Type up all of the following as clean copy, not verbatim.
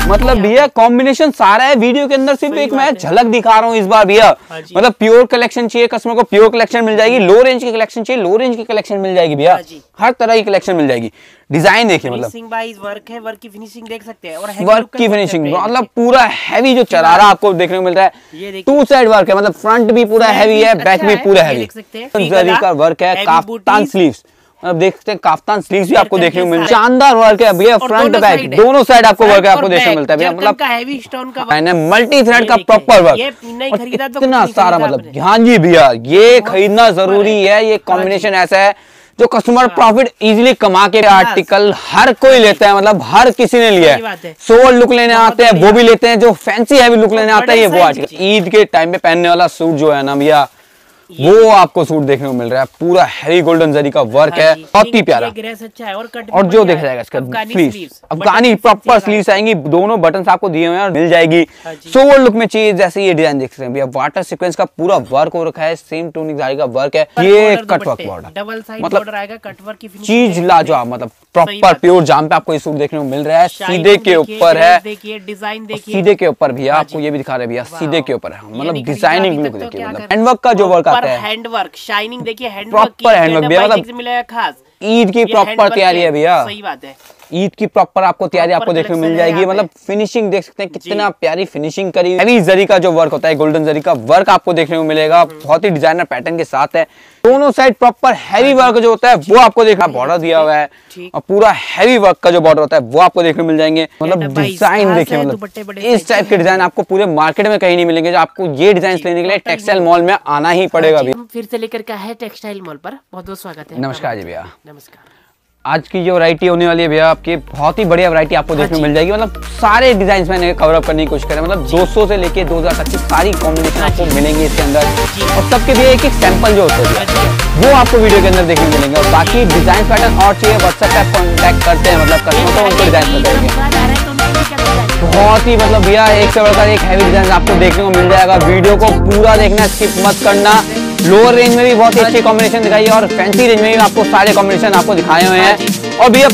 मतलब भैया कॉम्बिनेशन सारा है वीडियो के अंदर, सिर्फ एक मैं झलक दिखा रहा हूँ इस बार भैया। मतलब प्योर कलेक्शन चाहिए कस्टमर को, प्योर कलेक्शन मिल जाएगी। लो रेंज की कलेक्शन चाहिए, लो रेंज की कलेक्शन मिल जाएगी भैया। हर तरह की कलेक्शन मिल जाएगी। डिजाइन देखिए, मतलब वर्क है, वर्क की फिनिशिंग देख सकते हैं, और वर्क की फिनिशिंग मतलब पूरा हैवी जो चरारा आपको देखने को मिल रहा है। टू साइड वर्क है, मतलब फ्रंट भी पूरा हैवी है, बैक भी पूरा हैवी। जरी का वर्क है, काफ्तान स्लीव्स, अब देखते हैं काफ्तान स्लीव्स भी आपको देखने को मिलता है। शानदार वर्क है भैया, फ्रंट बैक दोनों साइड आपको वर्क है, आपको देखने को मिलता है भैया। मतलब हैवी स्टोन का मल्टी थ्रेड का प्रॉपर वर्क, इतना सारा मतलब। हाँ जी भैया, ये खरीदना जरूरी है। ये कॉम्बिनेशन ऐसा है जो कस्टमर प्रॉफिट इजीली कमा के आर्टिकल हर कोई लेता है, मतलब हर किसी ने लिया है। सोवर लुक लेने आते हैं वो भी लेते हैं, जो फैंसी हैवी लुक लेने आता है ये वो आर्टिकल। ईद के टाइम पे पहनने वाला सूट जो है ना भैया, वो आपको सूट देखने को मिल रहा है। पूरा हैवी गोल्डन जरी का वर्क है, बहुत ही प्यारा। और जो देखा जाएगा इसका स्लीव्स, अफगानी प्रॉपर स्लीव्स आएंगी, दोनों बटन्स आपको दिए हुए हैं, मिल जाएगी। सोवर लुक में चाहिए जैसे ये डिजाइन देख सकते हैं भैया, वाटर सीक्वेंस का पूरा वर्क हो रखा है, सेम टूनिक जरी का वर्क है। ये कट वर्क बॉर्डर, मतलब चीज लाजवाब, मतलब प्रॉपर प्योर जाम पे आपको ये सूट देखने को मिल रहा है। सीधे के ऊपर है, देखिए डिजाइन देखिए, सीधे के ऊपर भैया आपको ये भी दिखा रहे भैया, सीधे के ऊपर है, मतलब डिजाइनिंग लुक देखिए, मतलब हैंडवर्क का जो वर्क आता है, हैंडवर्क शाइनिंग देखिए, प्रॉपर हैंडवर्क भैया, मतलब मिलेगा खास। ईद की प्रॉपर तैयारी है भैया, सही बात है। ईद की प्रॉपर आपको तैयारी आपको देखने को मिल जाएगी। मतलब फिनिशिंग देख सकते हैं कितना प्यारी फिनिशिंग करी। हैवी जरी का जो वर्क होता है, गोल्डन जरी का वर्क आपको देखने को मिलेगा, बहुत ही डिजाइनर पैटर्न के साथ है। दोनों साइड प्रॉपर हैवी वर्क जो होता है वो आपको देखना, बॉर्डर दिया हुआ है, और पूरा हैवी वर्क का जो बॉर्डर होता है वो आपको देखने को मिल जाएंगे। मतलब डिजाइन देखिए, मतलब इस टाइप के डिजाइन आपको पूरे मार्केट में कहीं नहीं मिलेंगे। जो आपको ये डिजाइन लेने के लिए टेक्सटाइल मॉल में आना ही पड़ेगा। फिर से लेकर क्या है टेक्सटाइल मॉल पर, बहुत बहुत स्वागत है। नमस्कार जी भैया। नमस्कार। आज की जो वैरायटी होने वाली है भैया, आपकी बहुत ही बढ़िया वैरायटी आपको देखने को मिल जाएगी। मतलब सारे डिजाइन मैंने कवर अप करने की कोशिश करें, मतलब 200 से लेके 2000 तक की सारी कॉम्बिनेशन आपको मिलेंगे इसके अंदर। और सबके भी एक एक सैंपल जो होते हैं वो आपको वीडियो के अंदर देखने को मिलेंगे। और बाकी डिजाइन पैटर्न और चाहिए व्हाट्सएप पे कॉन्टैक्ट करते हैं, मतलब कस्टमर को उनको डिजाइन बताएंगे। बहुत ही मतलब भैया एक से बढ़कर एक हैवी डिजाइन आपको देखने को मिल जाएगा। वीडियो को पूरा देखना, स्किप मत करना। लोअर रेंज में भी बहुत ही अच्छी कॉम्बिनेशन दिखाई है, और फैंसी रेंज में भी आपको सारे कॉम्बिनेशन आपको दिखाए हुए हैं। और भैया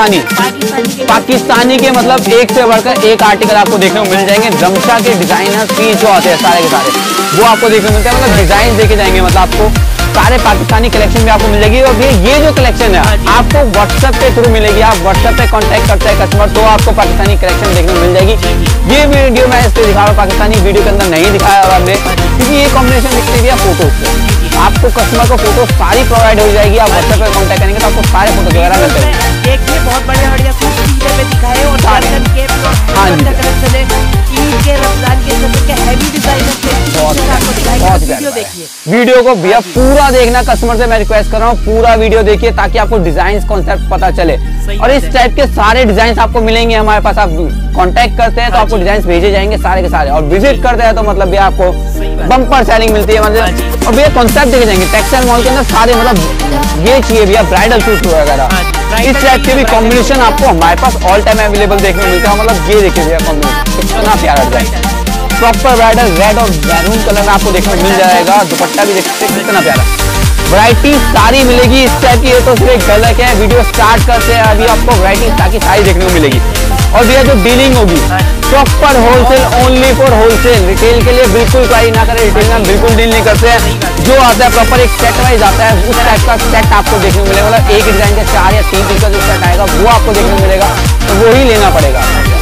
पाकिस्तानी के मतलब एक से बढ़कर एक आर्टिकल आपको देखने को मिल जाएंगे। गमछा के डिजाइनर पीस जो आते हैं सारे के सारे वो आपको देखने को मिलते हैं। मतलब डिजाइन देखे जाएंगे, मतलब आपको सारे पाकिस्तानी कलेक्शन भी आपको मिल जाएगी। और ये जो कलेक्शन है आपको व्हाट्सएप के थ्रू मिलेगी। आप व्हाट्सएप पे कांटेक्ट करते हैं कस्टमर तो आपको पाकिस्तानी कलेक्शन देखने को मिल जाएगी। ये वीडियो मैं इसलिए दिखा रहा हूँ, पाकिस्तानी वीडियो के अंदर नहीं दिखाया हुआ हमने, क्योंकि ये कॉम्बिनेशन दिखने दिया फोटो से। आपको कस्टमर को फोटो सारी प्रोवाइड हो जाएगी। आप व्हाट्सएप पे कांटेक्ट करेंगे तो आपको सारे फोटो वगैरह मिल जाएंगे। देखिए बहुत बढ़िया सूट वीडियो में दिखाए, और कलेक्शन के कलेक्शन है, ईद के रमजान के सबसे हैवी डिजाइन है, बहुत वीडियो देखिए। वीडियो को भैया पूरा देखना, कस्टमर से मैं रिक्वेस्ट कर रहा हूँ पूरा वीडियो देखिए ताकि आपको डिजाइन कॉन्सेप्ट पता चले। और इस टाइप के सारे डिजाइन आपको मिलेंगे हमारे पास। आप कांटेक्ट करते हैं तो आपको डिजाइन भेजे जाएंगे सारे के सारे, और विजिट करते हैं तो मतलब भैया आपको बम्पर सेलिंग मिलती है। मतलब और भैया कॉन्सेप्ट देखे जाएंगे टेक्सटाइल मॉल के अंदर सारे, मतलब ये चाहिए भैया ब्राइडल सूट वगैरह, इस टाइप के भी कॉम्बिनेशन आपको हमारे पास ऑल टाइम अवेलेबल देखने को मिलता है। मतलब ये देखिए भैया कॉम्बिनेशन कितना प्यारा डिजाइन, प्रॉपर ब्राइडल रेड और मैरून कलर में आपको देखने को मिल जाएगा। दुपट्टा भी देख सकते हैं कितना प्यारा, वैरायटी सारी मिलेगी इस टाइप की। ये तो सिर्फ एक झलक है, वीडियो स्टार्ट करते हैं अभी आपको वैरायटी ताकि सारी देखने को मिलेगी। और भैया जो डीलिंग होगी proper wholesale, only for wholesale. Retail के लिए बिल्कुल ट्राई ना करें, रिटेल में बिल्कुल डील नहीं करते हैं। जो आता है प्रॉपर एक सेट वाइज आता है, उस टाइप का सेट आपको देखने को मिलेगा। मतलब एक डिजाइन का 4 या 3 दिन का जो सेट आएगा वो आपको देखने को मिलेगा, तो वो ही लेना पड़ेगा।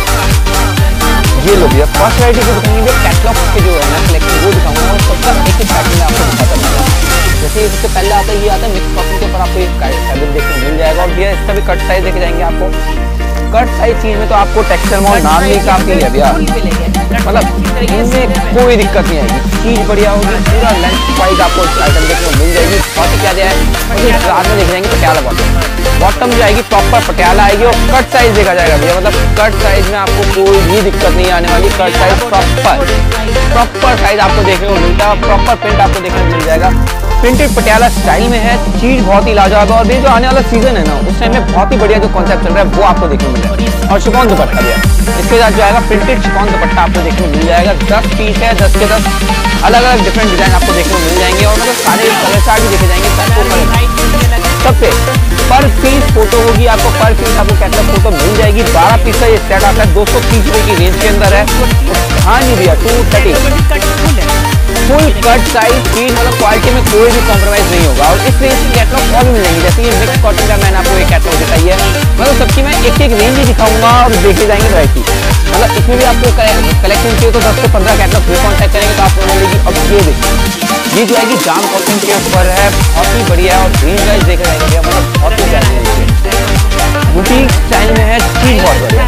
ये लो भैया फर्स्ट वैरायटी जो दिखाएंगे कैटलॉग के जो है ना कलेक्शन वो दिखाऊंगा, और सबका एक एक पैटर्न में आपको दिखाता हूँ। जैसे सबसे पहले आता है, ये आता है मिक्स कॉटन के ऊपर आपको एक फैब्रिक देखने को मिल जाएगा। और भैया इसका भी कट साइज देखे जाएंगे आपको। कट साइज चीज में तो आपको टेक्सटाइल मॉल नाम भी काफी है भैया, मतलब इनमें कोई दिक्कत नहीं आएगी, चीज बढ़िया होगी। पूरा लेंथ वाइज आपको आइटम देखने को मिल जाएगी। बहुत क्या दिया है रात में देख जाएंगे पटियाला बॉटम जो आएगी प्रॉपर पटियाला आएगी। और कट साइज देखा जाएगा भैया, मतलब कट साइज में आपको कोई भी दिक्कत नहीं आने वाली। कट साइज प्रॉपर साइज आपको देखने को मिलता है, प्रॉपर प्रिंट आपको देखने को मिल जाएगा। प्रिंटेड पटियाला स्टाइल में है, चीज बहुत ही लाजवाब है। और ये जो आने वाला सीजन है ना उस टाइम में बहुत ही बढ़िया जो कॉन्सेप्ट चल रहा है वो आपको देखने को मिल जाएगा। और शिफॉन दुपट्टा भी है, इसके साथ जो आएगा प्रिंटेड शिफॉन दुपट्टा आपको देखने को मिल जाएगा। 10 पीस है, 10 के 10 अलग अलग डिफरेंट डिजाइन आपको देखने को मिल जाएंगे। और मतलब सारे कलर चार्ट भी देखे जाएंगे सब पे। पर पीस फोटो होगी आपको, पर पीस आपको कैटलॉग फोटो मिल जाएगी। 12 पीस का ये सेट आता है, 230 रुपए की रेंज के अंदर है। हाँ जी भैया 230 फुल कट साइज चीज, मतलब क्वालिटी में कोई भी कॉम्प्रोमाइज नहीं होगा। और इस रेंज की कैटलॉग और भी मिलेंगे, जैसे ये मिक्स कॉटन का मैंने आपको एक कैटलॉग दिखाई है। मतलब सबकी मैं एक एक रेंज ही दिखाऊंगा और देखे जाएंगे वैरायटी। मतलब इसमें भी आपको कलेक्शन चाहिए तो 10 से 15 कैटलॉग फिर कॉन्टैक्ट करेंगे तो आपको मिलेगी। अब ये देखिए, ये जो है कि जाम कॉटन के ऊपर है, बहुत ही बढ़िया है। और रेंज वाइज देखे जाएंगे मतलब बहुत ही प्यारी बुटीक स्टाइल में है, चीज बहुत बढ़िया।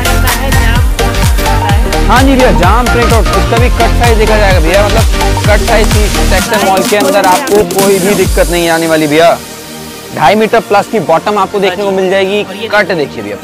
हाँ जी भैया जाम प्रिंट और इसका भी कट साइज देखा जाएगा भैया, मतलब कट साइज टेक्सटाइल मॉल के अंदर आपको कोई भी दिक्कत नहीं आने वाली भैया। 2.5 मीटर प्लस की बॉटम आपको देखने को मिल जाएगी। कट देखिए भैया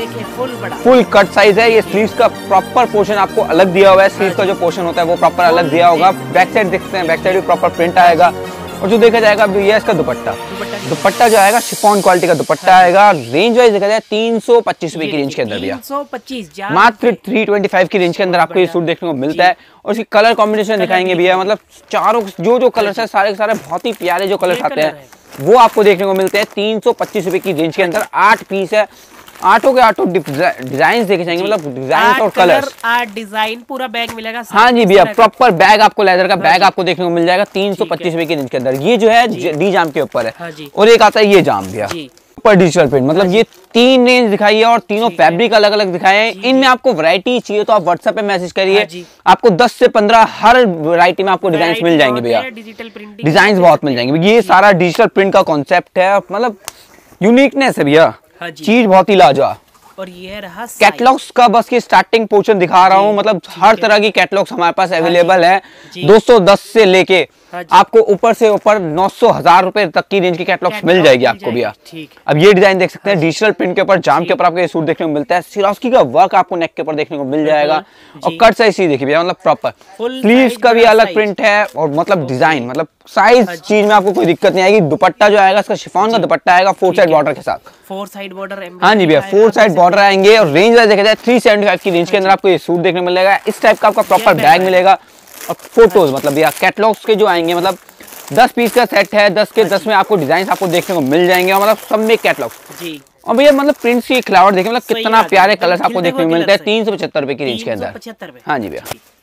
पूरा फुल कट साइज है। ये स्लीव्स का प्रॉपर पोर्शन आपको अलग दिया हुआ है, स्लीव्स का जो पोर्शन होता है वो प्रॉपर अलग दिया होगा। बैक साइड देखते हैं, बैक साइड भी प्रॉपर प्रिंट आएगा। और जो देखा जाएगा भैया इसका दुपट्टा जो आएगा शिफॉन क्वालिटी का दुपट्टा आएगा। रेंज वाइज देखा जाए 325 रुपए की रेंज के अंदर भैया, 325 मात्र 325 की रेंज के अंदर आपको ये सूट देखने को मिलता है। और इसकी कलर कॉम्बिनेशन दिखाएंगे भैया, मतलब चारों जो कलर्स है सारे के सारे बहुत ही प्यारे जो कलर्स आते हैं वो आपको देखने को मिलते हैं। 325 रुपए की रेंज के अंदर 8 पीस है, आठों के आठों डिजाइन देखे जाएंगे, मतलब डिजाइन और कलर 8 डिजाइन पूरा बैग मिलेगा। हाँ जी भैया प्रॉपर बैग आपको लेदर का बैग आपको देखने को मिल जाएगा 325 रुपए की रेंज के अंदर। ये जो है डी जाम के ऊपर है और एक आता है ये जाम भैया ऊपर डिजिटल प्रिंट। मतलब ये 3 रेंज दिखाई है और तीनों फैब्रिक अलग अलग दिखाए हैं। इनमें आपको वैरायटी चाहिए तो आप व्हाट्सएप पे मैसेज करिए, आपको 10 से 15 हर वैरायटी में आपको डिजाइन मिल जाएंगे भैया। डिजाइन बहुत मिल जाएंगे। ये सारा डिजिटल प्रिंट का कॉन्सेप्ट है, मतलब यूनिकनेस है भैया, चीज बहुत ही लाजवाब। और ये रहा कैटलॉग्स का बस की स्टार्टिंग पोर्शन दिखा रहा हूँ, मतलब हर तरह की कैटलॉग्स हमारे पास अवेलेबल है। 210 से लेके आपको ऊपर से ऊपर 900 1000 रुपए तक की रेंज की कैटलॉग्स मिल जाएगी आपको भैया। अब ये डिजाइन देख सकते हैं डिजिटल प्रिंट के ऊपर जाम के ऊपर आपको ये सूट देखने को मिलता है। सिरोस्की का वर्क आपको नेक के ऊपर देखने को मिल जाएगा। और कट साइज देखिए भैया, मतलब प्रॉपर स्लीव्स का भी अलग प्रिंट है और मतलब डिजाइन मतलब साइज चीज में आपको कोई दिक्कत नहीं आएगी। दुपट्टा जो आएगा इसका शिफॉन का दुपट्टा आएगा 4 साइड बॉर्डर के साथ। 4 साइड बॉर्डर, हाँ जी भैया 4 साइड बॉर्डर आएंगे। और रेंज वाइज देखा जाए 375 की रेंज के अंदर आपको ये सूट देखने को मिलेगा। इस टाइप का आपका प्रॉपर बैग मिलेगा। और फोटोज मतलब भैया कैटलॉग्स के जो आएंगे, मतलब 10 पीस का सेट है, 10 के 10 में आपको डिजाइन आपको देखने को मिल जाएंगे। और मतलब सब में कैटलॉग्स जी। और भैया मतलब प्रिंट्स की फ्लावर देखिए, मतलब कितना प्यारे कलर्स आपको देखने को मिलते हैं 375 रुपए की रेंज के अंदर। हाँ जी भैया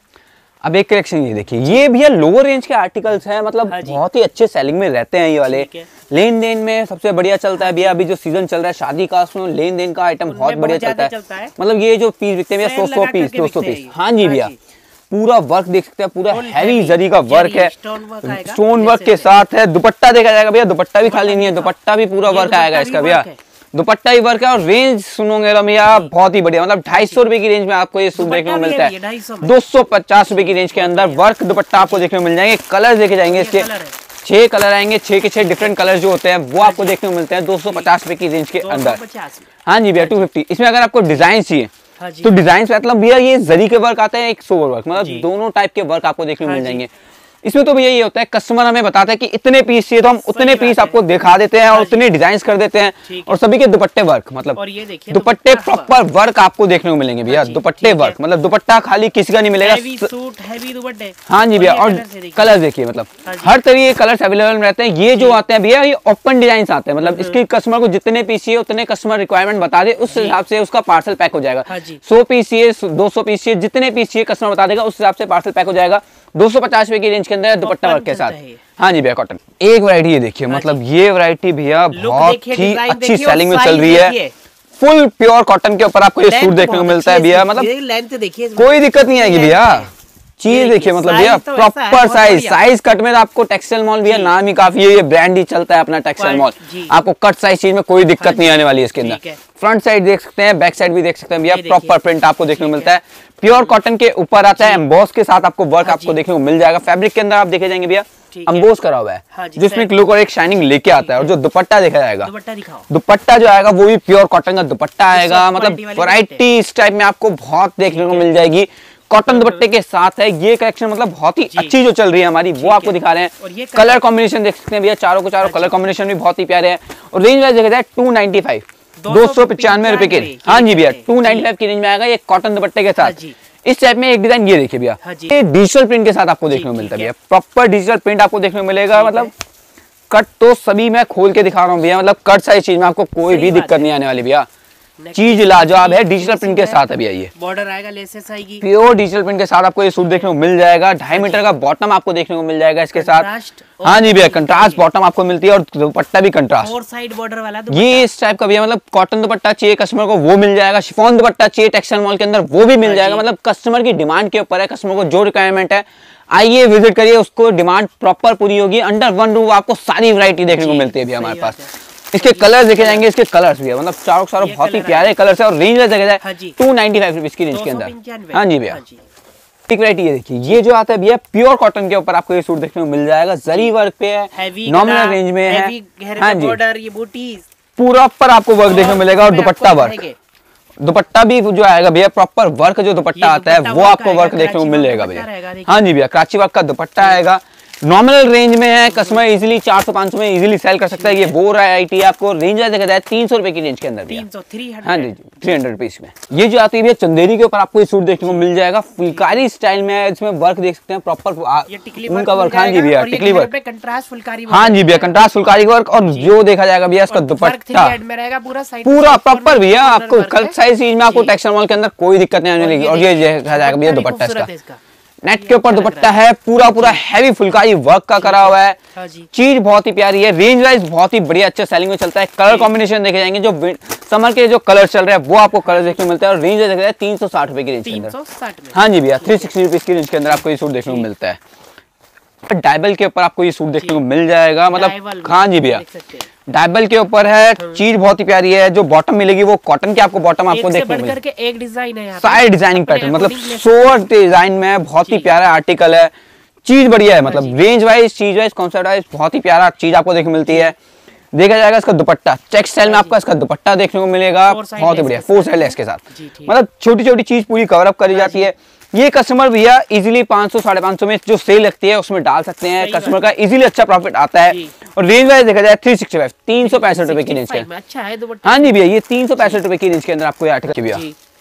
अब एक कलेक्शन ये देखिए, ये भैया लोअर रेंज के आर्टिकल्स हैं, मतलब बहुत ही अच्छे सेलिंग में रहते हैं ये वाले। लेन देन में सबसे बढ़िया चलता है भैया। अभी जो सीजन चल रहा है शादी का, उसमें लेन देन का आइटम बहुत बढ़िया चलता है। मतलब ये जो पीस बिकते हैं भैया 100 पीस 200 पीस। हाँ जी भैया पूरा वर्क देख सकते हैं, पूरा हैवी जरी का वर्क है, स्टोन वर्क के साथ है। दुपट्टा देखा जाएगा भैया, दुपट्टा भी खाली नहीं है, दुपट्टा भी पूरा वर्क आएगा इसका भैया। दुपट्टा ही वर्क है। और रेंज सुनोगे तो भैया बहुत ही बढ़िया, मतलब 250 रुपए की रेंज में आपको ये सूट देखने को मिलता है। 250 रुपए की रेंज के अंदर वर्क दुपट्टा आपको देखने को मिल जाएंगे। कलर देखे जाएंगे इसके 6 कलर आएंगे, 6 के 6 डिफरेंट कलर जो होते हैं वो आपको देखने को मिलते हैं 250 रुपए की रेंज के अंदर। हाँ जी भैया 250। इसमें अगर आपको डिजाइन चाहिए तो डिजाइन मतलब भैया ये जरी के वर्क आते हैं, एक सोवर वर्क, मतलब दोनों टाइप के वर्क आपको देखने को मिल जाएंगे। इसमें तो भैया ये होता है कस्टमर हमें बताता है कि इतने पीस चाहिए तो हम उतने पीस आपको दिखा देते हैं और उतने डिजाइन कर देते हैं। और सभी के दुपट्टे वर्क, मतलब दुपट्टे प्रॉपर वर्क आपको देखने को मिलेंगे भैया। दुपट्टे वर्क मतलब दुपट्टा खाली किसी का नहीं मिलेगा। हाँ जी भैया और कलर देखिए, मतलब हर तरह के कलर्स अवेलेबल रहते हैं। ये जो आते हैं भैया ये ओपन डिजाइन आते हैं, मतलब इसके कस्टमर को जितने पीस चाहिए उतने कस्टमर रिक्वायरमेंट बता दे, उस हिसाब से उसका पार्सल पैक हो जाएगा। 100 पीस चाहिए 200 पीस चाहिए, जितने पीस चाहिए कस्टमर बता देगा उस हिसाब से पार्सल पैक हो जाएगा। 250 रुपए की रेंज के अंदर दुपट्टा वर्क के साथ। हाँ जी भैया कॉटन। एक वैरायटी ये देखिए, मतलब ये वैरायटी भैया बहुत ही अच्छी सेलिंग में चल रही है। फुल प्योर कॉटन के ऊपर आपको ये सूट देखने को मिलता है भैया, मतलब कोई दिक्कत नहीं आएगी भैया। चीज देखिए मतलब भैया प्रॉपर साइज कट में आपको टेक्सटाइल मॉल भैया नाम ही काफी है, ये ब्रांड ही चलता है अपना टेक्सटाइल मॉल। आपको कट साइज चीज में कोई दिक्कत नहीं आने वाली है इसके अंदर। फ्रंट साइड देख सकते हैं, बैक साइड भी देख सकते हैं भैया, प्रॉपर प्रिंट आपको देखने को मिलता है। प्योर कॉटन के ऊपर आता है, एम्बॉस के साथ आपको वर्क आपको देखने को मिल जाएगा। फैब्रिक के अंदर आप देखे जाएंगे भैया एम्बोस करा हुआ है, जिसमें एक लुक और एक शाइनिंग लेके आता है। और जो दुपट्टा देखा जाएगा, दुपट्टा जो आएगा वो भी प्योर कॉटन का दुपट्टा आएगा। मतलब वैरायटी इस टाइप में आपको बहुत देखने को मिल जाएगी। कॉटन दुपट्टे के साथ है ये कलेक्शन, मतलब बहुत ही अच्छी जो चल रही है हमारी वो आपको दिखा रहे हैं। कलर कॉम्बिनेशन देख सकते हैं भैया, चारों को चारों कलर कॉम्बिनेशन भी बहुत ही प्यारे हैं। और रेंज वाइज देखा जाए 295 295 रुपए के। हाँ जी भैया 295 की रेंज में आएगा ये कॉटन दुपट्टे के साथ। इस टाइप में एक डिजाइन ये देखिए भैया, ये डिजिटल प्रिंट के साथ आपको देखने को मिलता है भैया। प्रॉपर डिजिटल प्रिंट आपको देखने को मिलेगा, मतलब कट तो सभी मैं खोल के दिखा रहा हूँ भैया, मतलब कट साइज चीज में आपको कोई भी दिक्कत नहीं आने वाली भैया। चीज लाजवाब है, डिजिटल प्रिंट के साथ है भैया। ये बॉर्डर आएगा, लेसेस आएगी, प्योर डिजिटल प्रिंट के साथ आपको ये सूट देखने को मिल जाएगा। 2.5 मीटर का बॉटम आपको देखने को मिल जाएगा इसके साथ। हाँ जी भैया, कंट्रास्ट बॉटम आपको मिलती है और दुपट्टा भी कंट्रास्ट, 4 साइड बॉर्डर वाला ये इस टाइप का भैया। मतलब कॉटन दुपट्टा चाहिए कस्टमर को वो मिल जाएगा, शिफॉन दुपट्टा चाहिए टेक्सटाइल मॉल के अंदर वो भी मिल जाएगा। मतलब कस्टमर की डिमांड के ऊपर है, कस्टमर को जो रिक्वायरमेंट है आइए विजिट करिए, उसको डिमांड प्रॉपर पूरी होगी। अंडर वन रूफ आपको सारी वैरायटी देखने को मिलती है भैया हमारे पास। इसके कलर्स देखे जाएंगे, इसके कलर्स भी है, मतलब चारों चारों बहुत ही प्यारे कलर्स है और रेंज देखा जाए 295 रुपीज की रेंज के अंदर। हाँ जी भैया, एक वैरायटी ये देखिए, ये जो आता है भैया प्योर कॉटन के ऊपर आपको ये सूट देखने को मिल जाएगा। जरी वर्क पे है, नॉमिनल रेंज में है। हाँ जी, पूरा पर आपको वर्क देखने को मिलेगा और दुपट्टा वर्क, दुपट्टा भी जो आएगा भैया प्रॉपर वर्क, जो दुपट्टा आता है वो आपको वर्क देखने को मिलेगा भैया। हाँ जी भैया, कराची वर्क का दुपट्टा आएगा, नॉमिनल रेंज में है। कस्टमर इजीली 400-500 में इजीली सेल कर सकता है। ये वो वैरायटी आपको रेंज देखा जाए 300 रुपए की रेंज के अंदर। 300 हाँ जी, 300 रुपीज में ये जो आती है भैया चंदेरी के ऊपर आपको ये सूट देखने को मिल जाएगा। फुलकारी स्टाइल में है, इसमें वर्क देख सकते हैं प्रॉपर उनका वर्क। हाँ जी भैया, टिकली वर्क, कंट्रास्ट फुलकारी। हाँ जी भैया, कंट्रास्ट फुलकारी वर्क। और जो देखा जाएगा भैया इसका दुपट्टा पूरा प्रॉपर भैया, आपको कल साइज चीज में आपको टेक्सटाइल मॉल के अंदर कोई दिक्कत नहीं आने लगी। और ये देखा जाएगा भैया दुपट्टा इसका नेट के ऊपर दुपट्टा है, पूरा हैवी फुलकारी वर्क का करा हुआ है। चीज बहुत ही प्यारी है, रेंज वाइज बहुत ही बढ़िया अच्छा सेलिंग में चलता है। कलर कॉम्बिनेशन देखे जाएंगे, जो समर के जो कलर चल रहे हैं वो आपको कलर देखने को मिलता है। और रेंज देखा जाए 360 रुपए की रेंज के अंदर। हाँ जी भैया, 360 रुपीज की रेंज के अंदर आपको ये सूट देखने को मिलता है। डायबल के ऊपर आपको ये सूट देखने को मिल जाएगा। मतलब हाँ जी भैया, डायबल के ऊपर है, चीज बहुत ही प्यारी है। जो बॉटम मिलेगी वो कॉटन की आपको बॉटम आपको देखने को मिलेगी। एक डिजाइन है, सारे डिजाइनिंग पैटर्न, मतलब 100 डिजाइन में बहुत ही प्यारा आर्टिकल है। चीज बढ़िया है, मतलब रेंज वाइज चीज वाइज कॉन्सेप्ट वाइज बहुत ही प्यारा चीज आपको देखने को मिलती है। देखा जाएगा इसका दुपट्टा चेक स्टाइल में आपका इसका दुपट्टा देखने को मिलेगा, बहुत ही बढ़िया 4 साइड लेस के साथ। मतलब छोटी छोटी चीज पूरी कवर अप करी जाती है। ये कस्टमर भैया इजीली 500-550 में जो सेल लगती है उसमें डाल सकते हैं। कस्टमर का इजीली अच्छा प्रॉफिट आता है। और रेंज वाइज देखा जाए 365 365 रुपए की रेंज के। हाँ जी भैया, ये 365 रुपए की रेंज के अंदर आपको ये आर्टिकल भैया